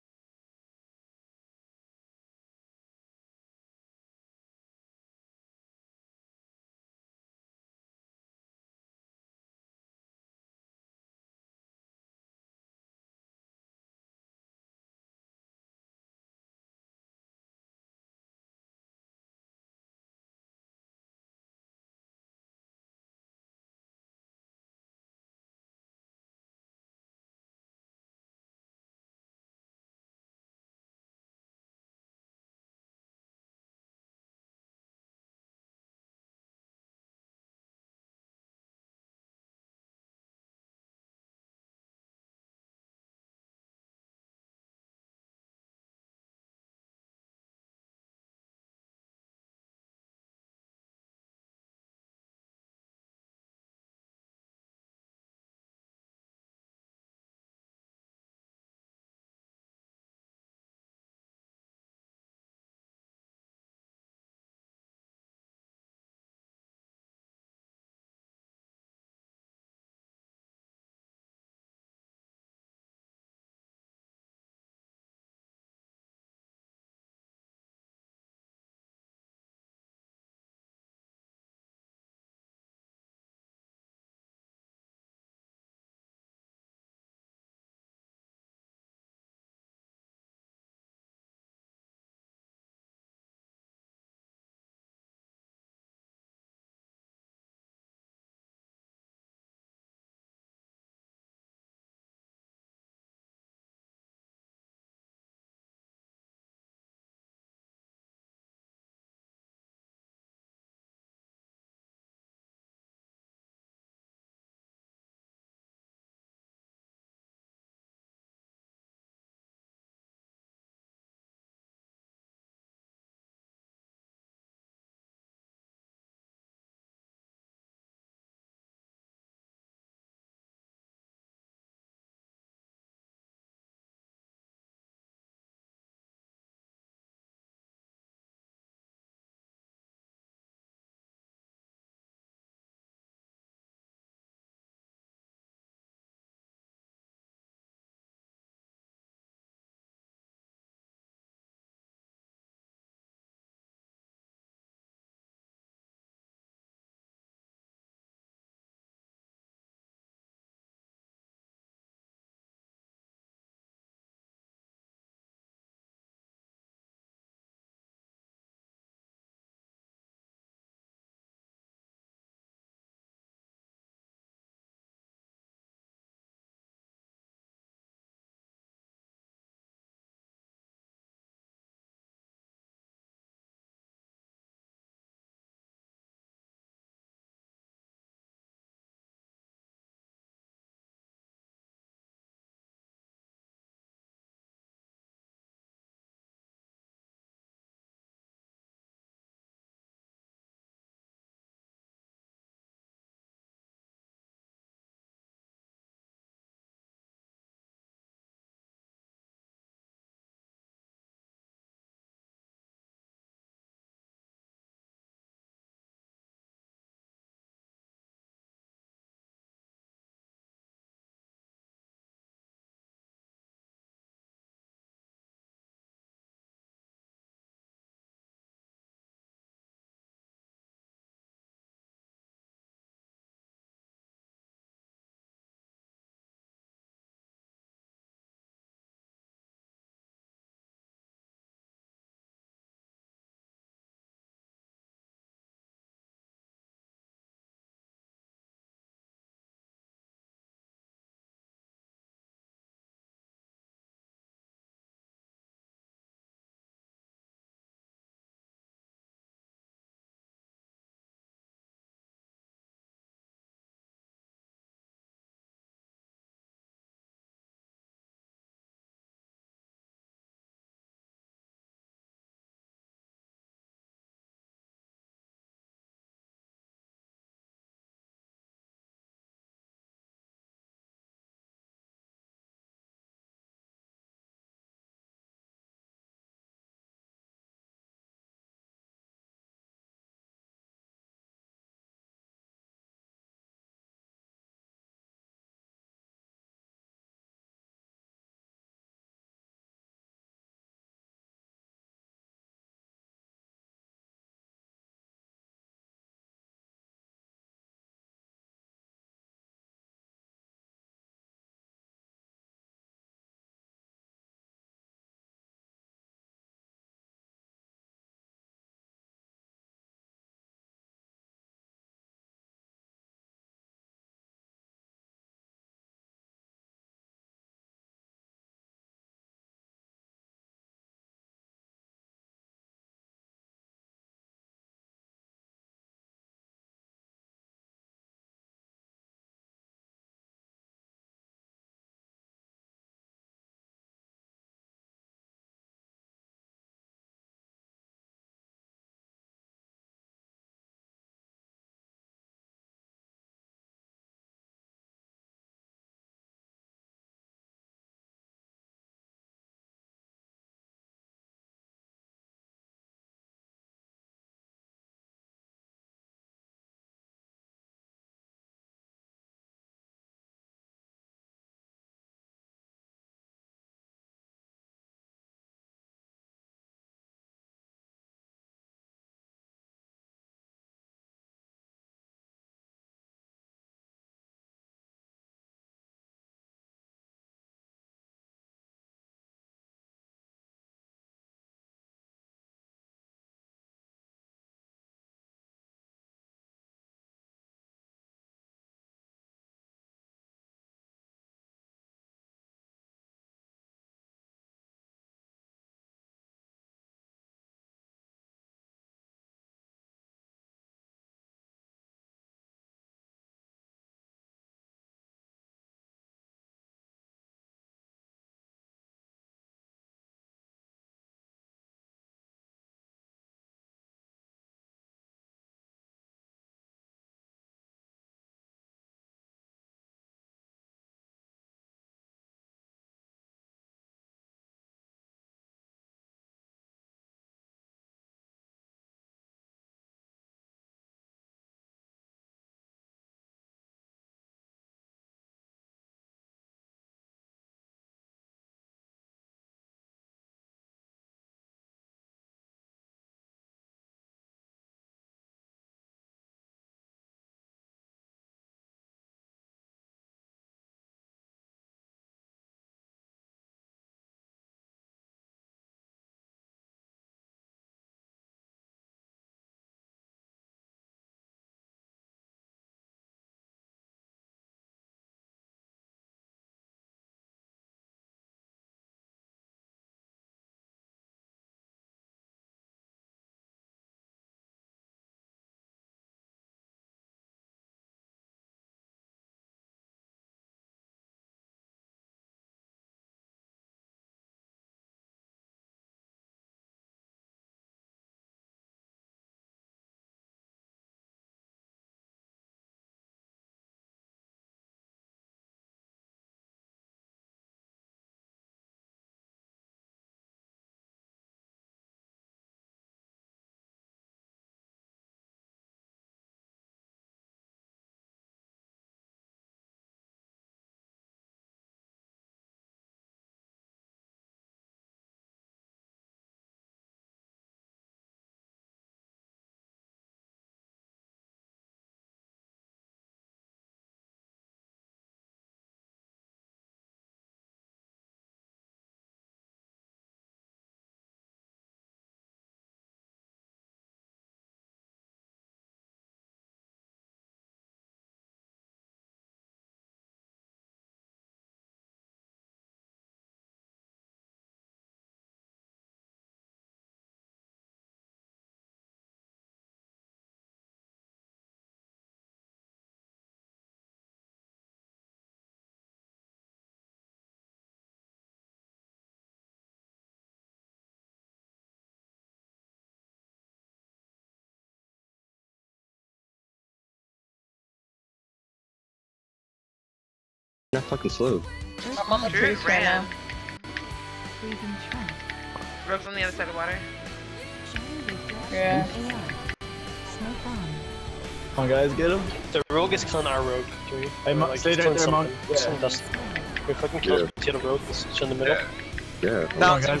[SPEAKER 11] Not fucking slow.
[SPEAKER 3] I'm on the
[SPEAKER 4] Drew
[SPEAKER 3] trees right now.
[SPEAKER 4] ran.
[SPEAKER 5] Breathing trap.
[SPEAKER 4] Rogue's on the other side of water.
[SPEAKER 3] Yeah.
[SPEAKER 5] Smoke bomb.
[SPEAKER 2] Come on, guys, get him.
[SPEAKER 6] The rogue is killing our rogue.
[SPEAKER 2] Hey, Monk, stay right there, Monk.
[SPEAKER 6] Some dust. We fucking killed potato rogue. It's in the middle.
[SPEAKER 11] Yeah.
[SPEAKER 2] Come on, guys.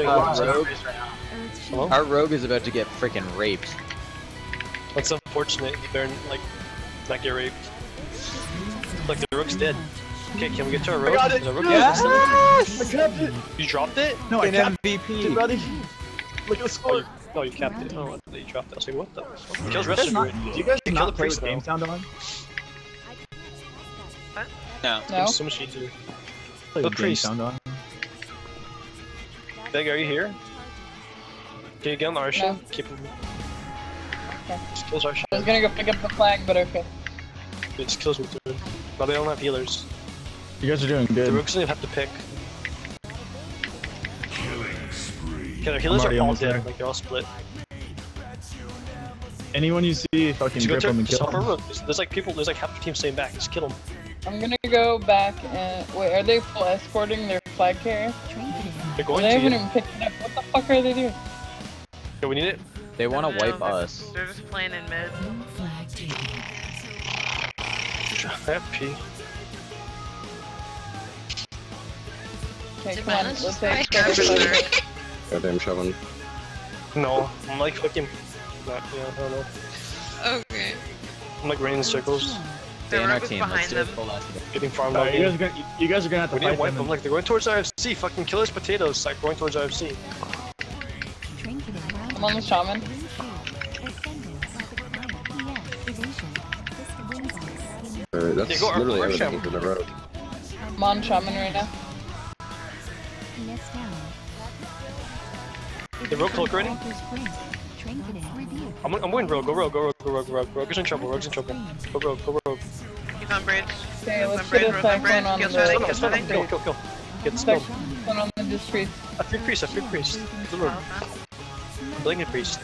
[SPEAKER 6] Hello?
[SPEAKER 9] Our rogue is about to get freaking raped.
[SPEAKER 6] That's unfortunate. You better like not get raped. Like the rogue's dead. Okay, can we get to our rogue?
[SPEAKER 2] got it.
[SPEAKER 6] Is our rogue
[SPEAKER 2] Yes!
[SPEAKER 6] dead?
[SPEAKER 2] I capped it.
[SPEAKER 6] You dropped it?
[SPEAKER 2] No, I capped
[SPEAKER 9] MVP.
[SPEAKER 2] it, buddy. Look at the
[SPEAKER 6] Oh,
[SPEAKER 2] score.
[SPEAKER 6] you capped it. Oh, I thought you dropped it. I was like, what the? Kills
[SPEAKER 2] Do
[SPEAKER 6] rest
[SPEAKER 2] you guys
[SPEAKER 6] Kill
[SPEAKER 2] not
[SPEAKER 6] the
[SPEAKER 2] play
[SPEAKER 6] priest
[SPEAKER 2] with game
[SPEAKER 6] though.
[SPEAKER 2] sound on?
[SPEAKER 1] No.
[SPEAKER 3] No.
[SPEAKER 6] It's so much easier.
[SPEAKER 2] Play
[SPEAKER 6] The
[SPEAKER 2] with game
[SPEAKER 6] priest.
[SPEAKER 2] sound on.
[SPEAKER 6] Beg, are you here? Can you get on Arsha?
[SPEAKER 3] No.
[SPEAKER 6] Keep him.
[SPEAKER 3] Okay.
[SPEAKER 6] Just kills Arsha.
[SPEAKER 3] I was gonna go pick up the flag, but okay.
[SPEAKER 6] It just kills me too. But they don't have healers.
[SPEAKER 2] You guys are doing
[SPEAKER 6] The
[SPEAKER 2] good.
[SPEAKER 6] rogues don't have to pick. Okay, their healers
[SPEAKER 2] already
[SPEAKER 6] are all
[SPEAKER 2] almost
[SPEAKER 6] dead.
[SPEAKER 2] there.
[SPEAKER 6] Like they're all split.
[SPEAKER 2] Anyone you see, fucking
[SPEAKER 6] Just go
[SPEAKER 2] grip
[SPEAKER 6] to
[SPEAKER 2] them and
[SPEAKER 6] just
[SPEAKER 2] kill
[SPEAKER 6] help our
[SPEAKER 2] them.
[SPEAKER 6] rogue. There's like people. There's like half the team staying back. Just kill them.
[SPEAKER 3] I'm gonna go back and wait. Are they full escorting their flag carrier?
[SPEAKER 6] They're going
[SPEAKER 3] They
[SPEAKER 6] to.
[SPEAKER 3] haven't even picked it up. What the fuck are they doing?
[SPEAKER 6] Okay, we need it.
[SPEAKER 9] They want to
[SPEAKER 4] No,
[SPEAKER 9] wipe
[SPEAKER 4] they're-
[SPEAKER 9] us.
[SPEAKER 4] They're just playing in mid.
[SPEAKER 6] FP.
[SPEAKER 3] Okay,
[SPEAKER 8] Did
[SPEAKER 3] come on.
[SPEAKER 8] Balance
[SPEAKER 3] Let's
[SPEAKER 8] just
[SPEAKER 3] take
[SPEAKER 8] break
[SPEAKER 3] the
[SPEAKER 8] out?
[SPEAKER 3] flag.
[SPEAKER 11] Goddamn shoving.
[SPEAKER 6] No, I'm like fucking. Not, yeah, I don't know.
[SPEAKER 8] Okay.
[SPEAKER 6] I'm like running in circles,
[SPEAKER 4] The
[SPEAKER 9] Stay in our
[SPEAKER 4] rogue was
[SPEAKER 9] team. Let's
[SPEAKER 4] behind
[SPEAKER 9] do it
[SPEAKER 4] them.
[SPEAKER 9] full last.
[SPEAKER 6] getting farmed
[SPEAKER 2] Alright,
[SPEAKER 6] out.
[SPEAKER 2] you guys are gonna have to
[SPEAKER 6] We need to
[SPEAKER 2] fight
[SPEAKER 6] wipe
[SPEAKER 2] them.
[SPEAKER 6] them. Like they're going towards RFC. Fucking killers potatoes. Like going towards RFC.
[SPEAKER 3] I'm on the shaman.
[SPEAKER 11] That's
[SPEAKER 6] Yeah, go our-
[SPEAKER 11] literally
[SPEAKER 6] our
[SPEAKER 11] everything
[SPEAKER 6] shaman.
[SPEAKER 11] for the road.
[SPEAKER 3] I'm on shaman right now.
[SPEAKER 6] The rogue cloak ready? I'm going rogue. Go rogue. Go rogue. Go rogue. Go rogue. Rogue is in trouble. Rogue's in trouble. Go rogue. Go rogue.
[SPEAKER 4] He's on bridge.
[SPEAKER 3] Okay,
[SPEAKER 4] He's
[SPEAKER 3] let's
[SPEAKER 4] on bridge.
[SPEAKER 3] get a
[SPEAKER 4] Rogue's on bridge.
[SPEAKER 3] cyclone on
[SPEAKER 4] Kill
[SPEAKER 3] the
[SPEAKER 4] shot.
[SPEAKER 6] Kill
[SPEAKER 4] Kill
[SPEAKER 6] him.
[SPEAKER 4] shot.
[SPEAKER 6] Kill. Kill. Kill. Get the stone.
[SPEAKER 3] Cyclone on the discreet.
[SPEAKER 6] A free priest. A free priest. The rogue. Blanket priest.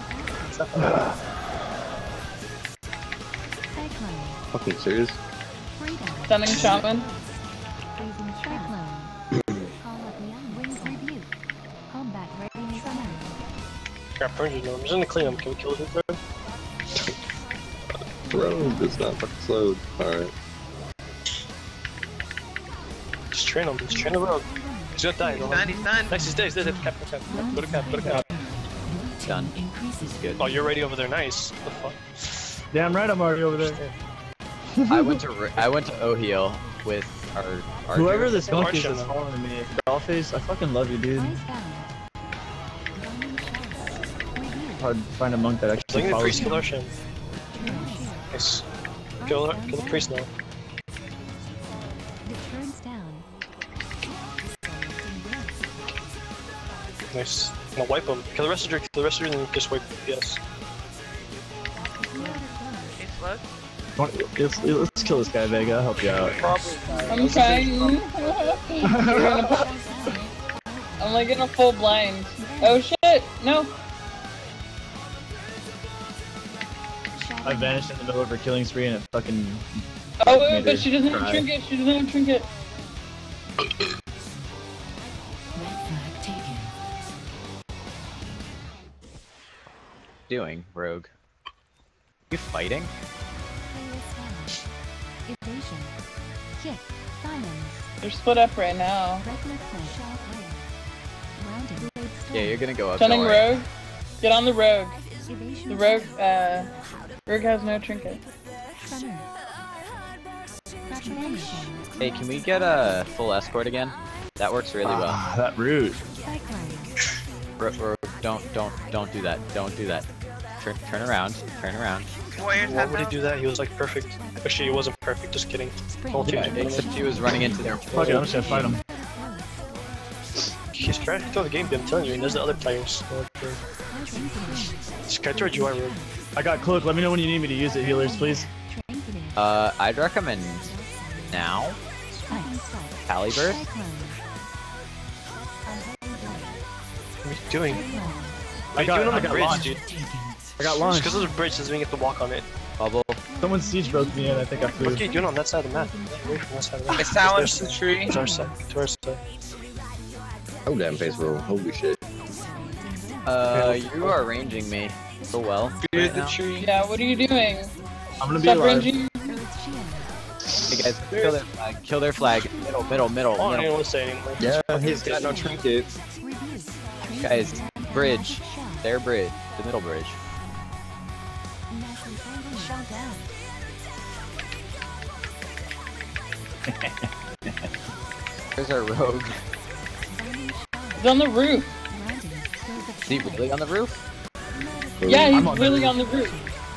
[SPEAKER 11] Fucking serious?
[SPEAKER 3] Stunning shaman.
[SPEAKER 6] Crap, Purge, no. I'm just gonna clean him. Can we kill him third?
[SPEAKER 11] Road is not fucking slowed. Alright.
[SPEAKER 6] Just train him. Just train the rogue. He's gonna die.
[SPEAKER 4] He's
[SPEAKER 6] Go
[SPEAKER 4] done.
[SPEAKER 6] on.
[SPEAKER 4] He's done.
[SPEAKER 6] Nice. He's dead. He's dead. Cap. Cap. Go to cap. Go to cap.
[SPEAKER 9] Done. He's good.
[SPEAKER 6] Oh, you're ready over there. Nice. What the fuck?
[SPEAKER 2] Damn right, I'm already over there.
[SPEAKER 9] I went to Ohio with our
[SPEAKER 2] Whoever this
[SPEAKER 6] Marshall.
[SPEAKER 2] monk is that's following me, Dollface, I fucking love you, dude. Hard to find a monk that actually
[SPEAKER 6] Bring the
[SPEAKER 2] follows
[SPEAKER 6] priest.
[SPEAKER 2] me.
[SPEAKER 6] Kill our shim. Nice. Kill the priest now. Nice. Now wipe him. Kill the rest of your. Kill the rest of your, and then just wipe DPS.
[SPEAKER 4] He's slow.
[SPEAKER 2] Let's kill this guy, Vega. I'll help you out.
[SPEAKER 3] I'm trying. I'm like in a full blind. Oh shit! No.
[SPEAKER 2] I vanished in the middle of her killing spree and it fucking.
[SPEAKER 3] Oh
[SPEAKER 2] made
[SPEAKER 3] wait, but
[SPEAKER 2] her
[SPEAKER 3] she doesn't have
[SPEAKER 2] cry.
[SPEAKER 3] a trinket. She doesn't have a trinket.
[SPEAKER 9] doing, Rogue? You fighting?
[SPEAKER 3] They're split up right now.
[SPEAKER 9] Yeah, you're gonna go up.
[SPEAKER 3] Stunning
[SPEAKER 9] don't worry.
[SPEAKER 3] rogue. Get on the rogue. The rogue. Rogue has no trinket.
[SPEAKER 9] Hey, can we get a full escort again? That works really well.
[SPEAKER 2] That route.
[SPEAKER 9] Don't do that. Don't do that. Turn around. Turn around.
[SPEAKER 4] Warriors
[SPEAKER 6] Why
[SPEAKER 4] have
[SPEAKER 6] would he
[SPEAKER 4] no.
[SPEAKER 6] do that? He was like perfect. Actually, he wasn't perfect. Just kidding. All
[SPEAKER 9] Yeah,
[SPEAKER 6] teams.
[SPEAKER 9] except he was running into their.
[SPEAKER 2] Fuck it, I'm just gonna fight him.
[SPEAKER 6] He's trying to throw the game. I'm telling you, and there's the other players. Just catch your UI room.
[SPEAKER 2] I got cloak. Let me know when you need me to use it, healers, please.
[SPEAKER 9] I'd recommend now. Caliburst.
[SPEAKER 6] What are you doing?
[SPEAKER 2] I got
[SPEAKER 6] on the bridge,
[SPEAKER 2] launched.
[SPEAKER 6] dude.
[SPEAKER 2] I got
[SPEAKER 6] Just
[SPEAKER 2] launched.
[SPEAKER 6] because there's a bridge doesn't mean you have to walk on it.
[SPEAKER 9] Bubble.
[SPEAKER 2] Someone siege broke me and I think I flew.
[SPEAKER 6] What are you doing on that side of the map? Away from that side of the map.
[SPEAKER 1] I silenced the tree.
[SPEAKER 6] To our side. To our side.
[SPEAKER 11] Oh damn, face roll. Holy shit.
[SPEAKER 9] You are ranging me so well.
[SPEAKER 1] Beard the tree.
[SPEAKER 3] Yeah, what are you doing?
[SPEAKER 2] I'm gonna be
[SPEAKER 3] Stop
[SPEAKER 2] alive.
[SPEAKER 3] ranging.
[SPEAKER 9] Hey guys, kill their flag. Kill their flag. Middle.
[SPEAKER 6] Oh, I don't want to say anything.
[SPEAKER 11] Yeah, he's got no trinkets.
[SPEAKER 9] Guys, bridge. Their bridge. The middle bridge. There's our rogue.
[SPEAKER 3] He's on the roof.
[SPEAKER 9] Is he really on the roof?
[SPEAKER 3] Yeah,
[SPEAKER 2] I'm
[SPEAKER 3] he's
[SPEAKER 2] on the
[SPEAKER 3] really
[SPEAKER 2] roof.
[SPEAKER 3] on the roof.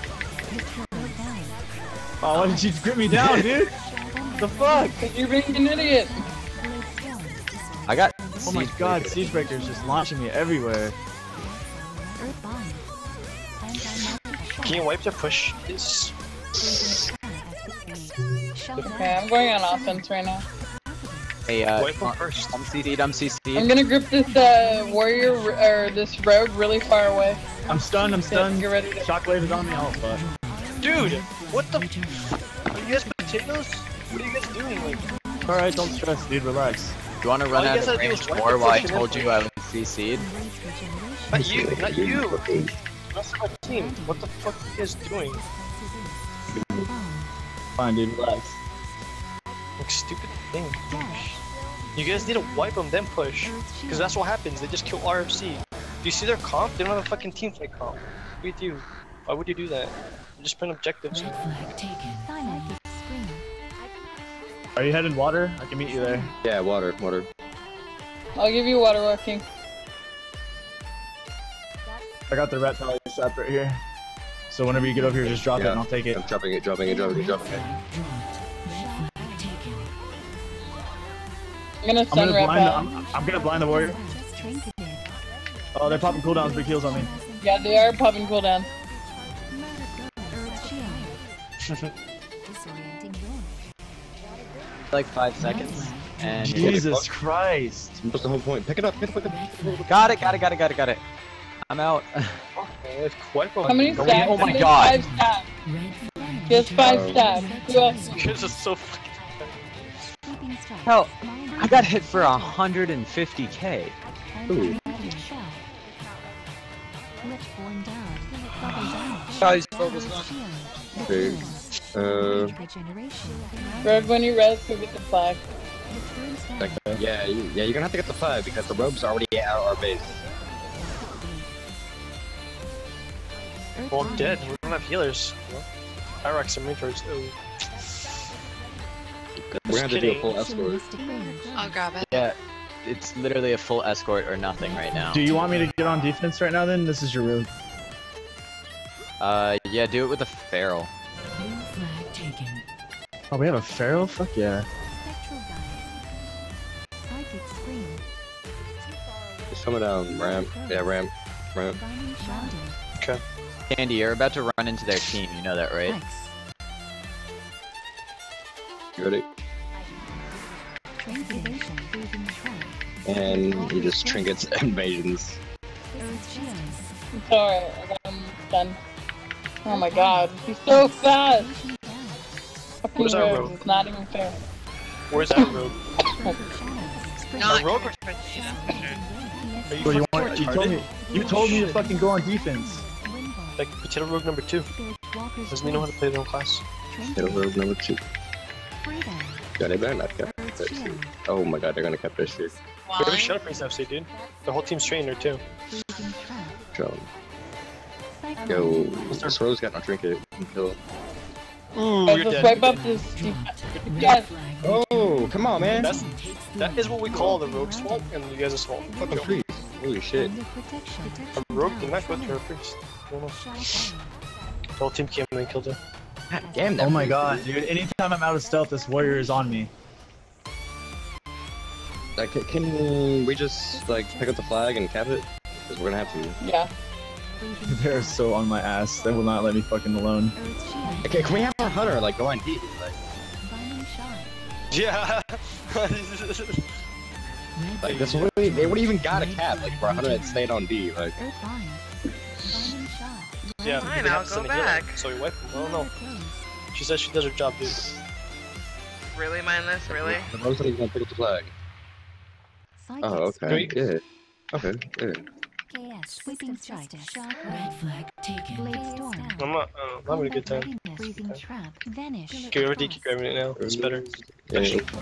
[SPEAKER 2] Oh, why did you grip me down, dude? The fuck?
[SPEAKER 3] Cause you're being an idiot.
[SPEAKER 9] I got.
[SPEAKER 2] Oh my god, siege breaker's just launching me everywhere.
[SPEAKER 6] Can you wipe the push, please?
[SPEAKER 3] Okay, I'm going on offense right now.
[SPEAKER 9] Hey,
[SPEAKER 6] Wipe them first.
[SPEAKER 9] I'm CC'd. I'm CC'd.
[SPEAKER 3] I'm gonna grip this warrior or this rogue really far away.
[SPEAKER 2] I'm stunned.
[SPEAKER 3] Get ready to.
[SPEAKER 2] Shockwave is on me. Oh fuck.
[SPEAKER 6] Dude, what the? Are you guys potatoes? What are you guys doing? Like,
[SPEAKER 2] Alright, don't stress, dude. Relax.
[SPEAKER 9] You want to run
[SPEAKER 6] All you
[SPEAKER 9] out
[SPEAKER 6] guys
[SPEAKER 9] of
[SPEAKER 6] gotta do
[SPEAKER 9] range
[SPEAKER 6] is wipe
[SPEAKER 9] more
[SPEAKER 6] the
[SPEAKER 9] while I
[SPEAKER 6] push and
[SPEAKER 9] told
[SPEAKER 6] then
[SPEAKER 9] you I was CC'd?
[SPEAKER 6] not you, not you. That's my team. What the fuck are you guys doing?
[SPEAKER 2] Fine, dude. Relax.
[SPEAKER 6] Like stupid thing. You guys need to wipe them, then push. Because that's what happens. They just kill RFC. Do you see their comp? They don't have a fucking team fight comp. With you. Why would you do that? You just print objectives.
[SPEAKER 2] Are you heading water? I can meet you there.
[SPEAKER 11] Yeah, water.
[SPEAKER 3] I'll give you water walking.
[SPEAKER 2] I got the reptile shop right here. So whenever you get over here, just drop it and I'll take it.
[SPEAKER 11] I'm dropping it.
[SPEAKER 3] I'm gonna stun rep out.
[SPEAKER 2] I'm gonna blind the warrior. Oh, they're popping cooldowns, big heals on me.
[SPEAKER 3] Yeah, they are popping cooldown.
[SPEAKER 9] Like 5 seconds. And you're
[SPEAKER 2] Jesus Christ.
[SPEAKER 11] What's the whole point? Pick it up.
[SPEAKER 9] Got it. I'm out.
[SPEAKER 3] How many stacks?
[SPEAKER 9] Oh my
[SPEAKER 3] He has
[SPEAKER 9] god.
[SPEAKER 3] 5 stacks. He has 5 stacks. Who else?
[SPEAKER 6] You guys are so fucking.
[SPEAKER 9] Hell, I got hit for 150k.
[SPEAKER 11] Ooh.
[SPEAKER 1] Guys, focus on.
[SPEAKER 11] Okay.
[SPEAKER 3] Rogue, when you res, go get the flag.
[SPEAKER 11] Yeah, you're gonna have to get the flag because the rogue's already out of our base.
[SPEAKER 6] Well, I'm dead. We don't have healers. Pyrox and Matrix. Oh.
[SPEAKER 11] We're gonna have to do a full escort.
[SPEAKER 8] I'll grab it.
[SPEAKER 9] Yeah, it's literally a full escort or nothing right now.
[SPEAKER 2] Do you want me to get on defense right now then? This is your room.
[SPEAKER 9] Yeah, do it with a feral.
[SPEAKER 2] Oh, we have a feral? Fuck yeah.
[SPEAKER 11] Just coming down ramp. Yeah, ramp.
[SPEAKER 6] Okay.
[SPEAKER 9] Candy, you're about to run into their team, you know that, right?
[SPEAKER 11] You ready? And you just trinkets invasions.
[SPEAKER 3] It's alright, I'm done. Oh my god, he's so fast! Fucking
[SPEAKER 6] Where's our
[SPEAKER 3] rogue,
[SPEAKER 6] rogue?
[SPEAKER 3] it's not even fair.
[SPEAKER 6] Where's that rogue?
[SPEAKER 8] Not
[SPEAKER 6] Our rogue or Are you,
[SPEAKER 2] Well, you,
[SPEAKER 6] fucking retarded?
[SPEAKER 2] you told me to fucking go on defense.
[SPEAKER 6] Like potato rogue number 2. Doesn't he know how to play their own class?
[SPEAKER 11] Hit rogue number 2. Yeah, they better not catfish. Oh my god, they're gonna catfish here.
[SPEAKER 6] Whoever shut up FC, dude. The whole team's trainer too.
[SPEAKER 11] Show 'em. Yo, this rogue's got no trinket. Kill him.
[SPEAKER 6] Ooh,
[SPEAKER 3] Guys,
[SPEAKER 6] you're
[SPEAKER 3] let's
[SPEAKER 6] dead.
[SPEAKER 3] wipe up this. Yes!
[SPEAKER 11] Oh, come on, man.
[SPEAKER 6] That is what we call the rogue swamp, and you guys are swamp.
[SPEAKER 11] Fucking priest. Holy shit.
[SPEAKER 6] A rogue did not go to a priest. I don't know. The whole team came in and killed her.
[SPEAKER 11] God damn that.
[SPEAKER 2] Oh my
[SPEAKER 11] priest.
[SPEAKER 2] god, dude. Anytime I'm out of stealth, this warrior is on me.
[SPEAKER 11] Like, can we just, like, pick up the flag and cap it? Because we're gonna have to.
[SPEAKER 3] Yeah.
[SPEAKER 2] They're so on my ass. They will not let me fucking alone.
[SPEAKER 11] Okay, can we have our hunter, like, go on deep? Like,
[SPEAKER 6] Yeah.
[SPEAKER 11] like this would they wouldn't even got a cap, like, for a hunter that stayed on D, like.
[SPEAKER 6] Yeah,
[SPEAKER 8] Fine,
[SPEAKER 6] they
[SPEAKER 8] I'll
[SPEAKER 6] have to
[SPEAKER 8] go
[SPEAKER 6] send a healer,
[SPEAKER 8] back.
[SPEAKER 6] So we wipe them. I don't know. She says she does her job, dude.
[SPEAKER 4] Really, mindless? Really?
[SPEAKER 11] The most he's gonna pick up the flag. Oh, okay. Yeah. Okay. Yeah.
[SPEAKER 5] KS, sweeping strike, shock, red flag taken. Blade storm.
[SPEAKER 6] I'm having a good time.
[SPEAKER 5] Breathing trap, vanish.
[SPEAKER 6] Okay, everybody keep grabbing it now. It's better.
[SPEAKER 11] Yeah.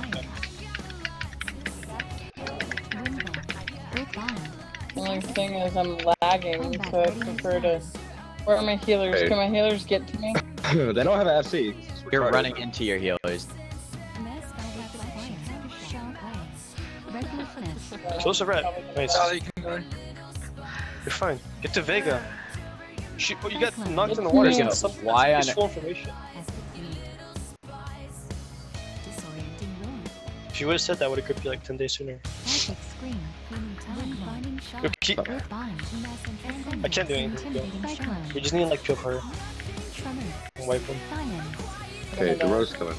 [SPEAKER 3] The only thing is I'm lagging, so I prefer to... Where are my healers?
[SPEAKER 11] Hey.
[SPEAKER 3] Can my healers get to me?
[SPEAKER 11] They don't have an FC.
[SPEAKER 9] You're running into your healers.
[SPEAKER 6] Close the red. Nice.
[SPEAKER 1] Oh, you can go.
[SPEAKER 6] You're fine. Get to Vega. She, oh, you got knocked in the water.
[SPEAKER 3] Yeah.
[SPEAKER 9] Why on
[SPEAKER 6] useful information. If you would have said that, I would have gripped you like 10 days sooner. Keep... I can't do anything. We just need to like kill her and wipe him.
[SPEAKER 11] Okay, the road's coming.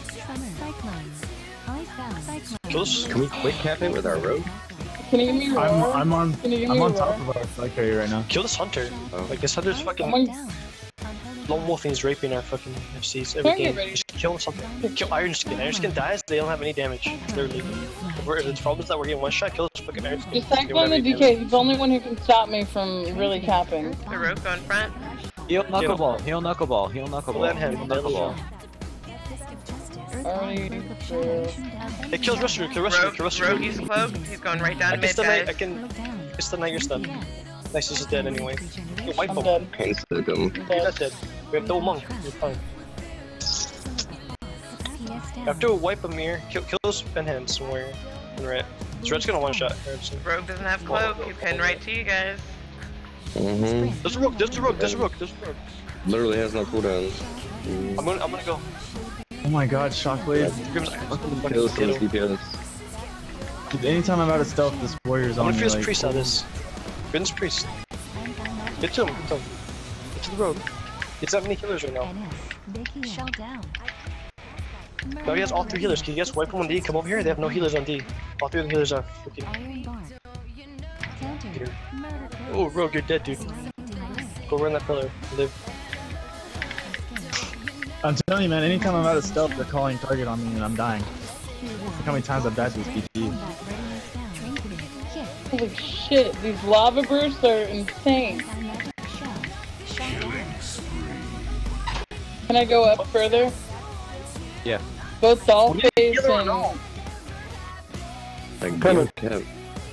[SPEAKER 6] Kills.
[SPEAKER 11] Can we quick cap it with our road?
[SPEAKER 3] Can you give me roar?
[SPEAKER 2] I'm on
[SPEAKER 3] Can you give me
[SPEAKER 2] top
[SPEAKER 3] roar?
[SPEAKER 2] of our flag carrier right now.
[SPEAKER 6] Kill this hunter.
[SPEAKER 11] Oh.
[SPEAKER 6] Like this hunter's fucking lone wolf and he's raping our fucking FCs every
[SPEAKER 3] Don't get
[SPEAKER 6] game.
[SPEAKER 3] ready.
[SPEAKER 6] Just kill something. Kill Iron Skin. Iron Skin dies, they don't have any damage. Literally. If the problem is that we're getting one shot, kill this fucking Iron Skin.
[SPEAKER 3] Just cyclone the DK. He's the only one who can stop me from really capping.
[SPEAKER 4] The rope going front.
[SPEAKER 9] Heal knuckleball, heal knuckleball, heal knuckleball.
[SPEAKER 6] Let him.
[SPEAKER 9] Heal knuckleball.
[SPEAKER 3] Already through.
[SPEAKER 6] It kills Rusher, kill Rusher, kill Rusher.
[SPEAKER 4] Rogue, he's cloaked. He's going right down mid,
[SPEAKER 6] I
[SPEAKER 4] guys.
[SPEAKER 6] can stun now, you're stunned. Nice, this is dead anyway. Yo, wipe
[SPEAKER 3] I'm
[SPEAKER 6] him.
[SPEAKER 3] dead.
[SPEAKER 11] Hands to them.
[SPEAKER 3] I'm
[SPEAKER 6] You're
[SPEAKER 3] dead.
[SPEAKER 6] not dead. We have double monk, you're fine. After we wipe him here, kill those pen hands somewhere in red. So red's gonna one shot.
[SPEAKER 4] Rogue doesn't have cloak. He's pinned right to you guys.
[SPEAKER 11] Mm-hmm.
[SPEAKER 6] There's a rook, there's a rook, there's a rook, there's a rook.
[SPEAKER 11] Literally has no cooldowns.
[SPEAKER 6] I'm gonna go.
[SPEAKER 2] Oh my god, Shockwave.
[SPEAKER 11] Kill some DPS.
[SPEAKER 2] Dude, anytime I'm out of stealth, this warrior's
[SPEAKER 6] I'm
[SPEAKER 2] on
[SPEAKER 6] gonna
[SPEAKER 2] me.
[SPEAKER 6] freeze
[SPEAKER 2] Like,
[SPEAKER 6] priest out of this. Goodness priest. Get to him, get to him. Get to the road. It's not many healers right now. No, he has all 3 healers. Can you guys wipe him on D? Come over here, they have no healers on D. All 3 of the healers are freaking here. Oh, Rogue, you're dead, dude. Go run that pillar. Live.
[SPEAKER 2] I'm telling you, man, anytime I'm out of stealth, they're calling target on me and I'm dying. Look how many times I've died to this PG.
[SPEAKER 3] Holy shit, these lava bursts are insane. Can I go up further?
[SPEAKER 9] Yeah.
[SPEAKER 3] Both doll face and...
[SPEAKER 11] Like, go cap.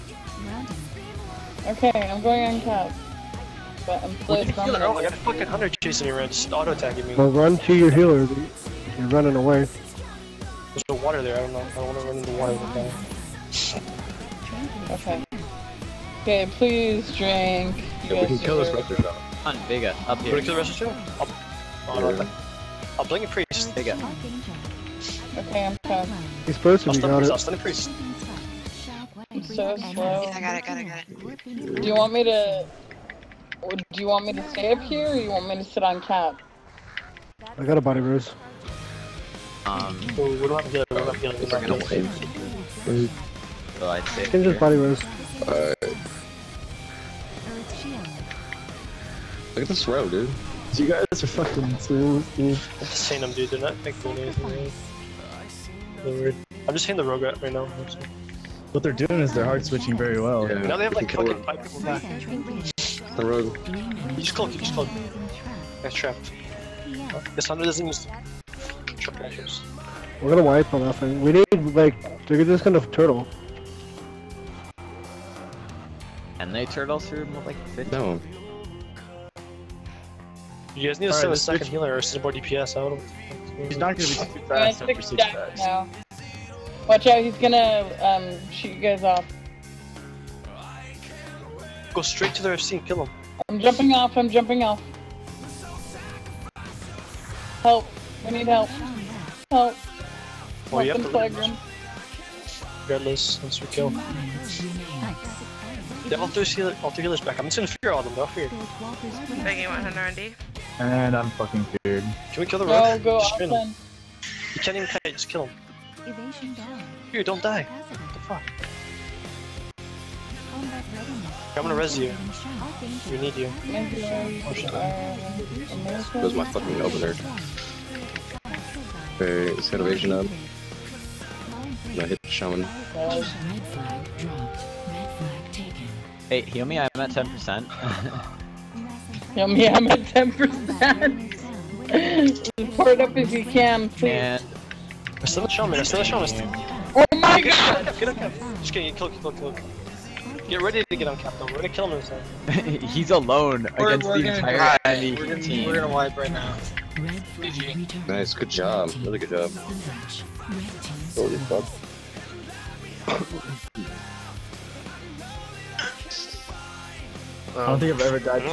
[SPEAKER 3] Okay, I'm going on cap. But I'm still
[SPEAKER 6] Oh, I got a fucking hunter chasing me around, just auto-attacking me.
[SPEAKER 12] Well, run to your healer. You're running away.
[SPEAKER 6] There's no water there, I don't know. I don't want to run into water with that.
[SPEAKER 3] Okay. Okay, please drink. You
[SPEAKER 11] Yeah, we can
[SPEAKER 3] guys
[SPEAKER 11] kill this
[SPEAKER 3] deserve-
[SPEAKER 11] Raptor shot.
[SPEAKER 9] On Vega, up
[SPEAKER 6] You
[SPEAKER 9] here.
[SPEAKER 6] wanna kill the rest of the two? I'll blink a priest.
[SPEAKER 9] Vega.
[SPEAKER 3] Okay, I'm fine.
[SPEAKER 12] He's supposed to
[SPEAKER 6] I'll
[SPEAKER 12] be
[SPEAKER 6] stun
[SPEAKER 12] got
[SPEAKER 6] priest,
[SPEAKER 12] it.
[SPEAKER 6] I'll stun a priest.
[SPEAKER 3] I'm so slow.
[SPEAKER 8] I got it.
[SPEAKER 3] Do you want me to... Or do you want me to stay up here, or you want me to sit on cap?
[SPEAKER 12] I got a body rose.
[SPEAKER 6] Oh, we don't have a healer, we don't have a healer.
[SPEAKER 11] We're gonna wait.
[SPEAKER 9] So I'd say.
[SPEAKER 12] You can just body rose.
[SPEAKER 11] Alright. Look at this road, dude.
[SPEAKER 2] You guys are fucking smooth, dude.
[SPEAKER 6] I'm just hitting them, dude. They're not making anything right. They're weird. I'm just hitting the rogue right now.
[SPEAKER 2] What they're doing is they're hard switching very well.
[SPEAKER 11] Yeah,
[SPEAKER 6] Now they have
[SPEAKER 11] we
[SPEAKER 6] like
[SPEAKER 11] can kill
[SPEAKER 6] fucking 5 people back.
[SPEAKER 11] the road.
[SPEAKER 6] You just cloak, That's trapped. This hunter doesn't use trap crashers.
[SPEAKER 12] We're gonna wipe on nothing. We need, like, they're just gonna turtle.
[SPEAKER 9] And they turtle through like 50.
[SPEAKER 11] No.
[SPEAKER 6] You guys need to send a second healer or send more DPS out.
[SPEAKER 2] He's not gonna be too
[SPEAKER 3] I'm
[SPEAKER 2] fast
[SPEAKER 3] gonna
[SPEAKER 2] after 6
[SPEAKER 3] stack
[SPEAKER 2] stacks.
[SPEAKER 3] now. Watch out, he's gonna shoot you guys off.
[SPEAKER 6] Go straight to their FC and kill them.
[SPEAKER 3] I'm jumping off. Help. We need help. Help.
[SPEAKER 6] Oh, you
[SPEAKER 3] Help
[SPEAKER 6] have
[SPEAKER 3] in
[SPEAKER 6] to
[SPEAKER 3] Telegram.
[SPEAKER 6] regardless once we kill. They have all 3 healers back. I'm just gonna fear all of them, they're all feared.
[SPEAKER 4] Begging 100 on D.
[SPEAKER 2] And I'm fucking feared.
[SPEAKER 6] Can we kill the
[SPEAKER 3] No,
[SPEAKER 6] rogue?
[SPEAKER 3] go
[SPEAKER 6] Just
[SPEAKER 3] off
[SPEAKER 6] spin
[SPEAKER 3] then.
[SPEAKER 6] him. You can't even kite, just kill him.
[SPEAKER 5] Evasion down.
[SPEAKER 6] Here, don't die. What the fuck?
[SPEAKER 5] Combat readiness.
[SPEAKER 6] I'm gonna res you. We need you.
[SPEAKER 11] Where's my fucking opener? Okay, let's get evasion up. I hit the shaman.
[SPEAKER 9] Hey, heal me, I'm at 10%.
[SPEAKER 3] Heal me, I'm at 10%. Pour it up if you can, please.
[SPEAKER 9] And
[SPEAKER 6] I still a shaman, I still a shaman.
[SPEAKER 3] Oh my god!
[SPEAKER 6] Get on cap. Just kidding, kill. Get ready to get on cap though, we're gonna kill him this time.
[SPEAKER 9] he's alone against the entire enemy team.
[SPEAKER 1] We're gonna wipe right now. GG.
[SPEAKER 11] Nice, good job. Really good job. Holy fuck.
[SPEAKER 2] I don't think I've ever died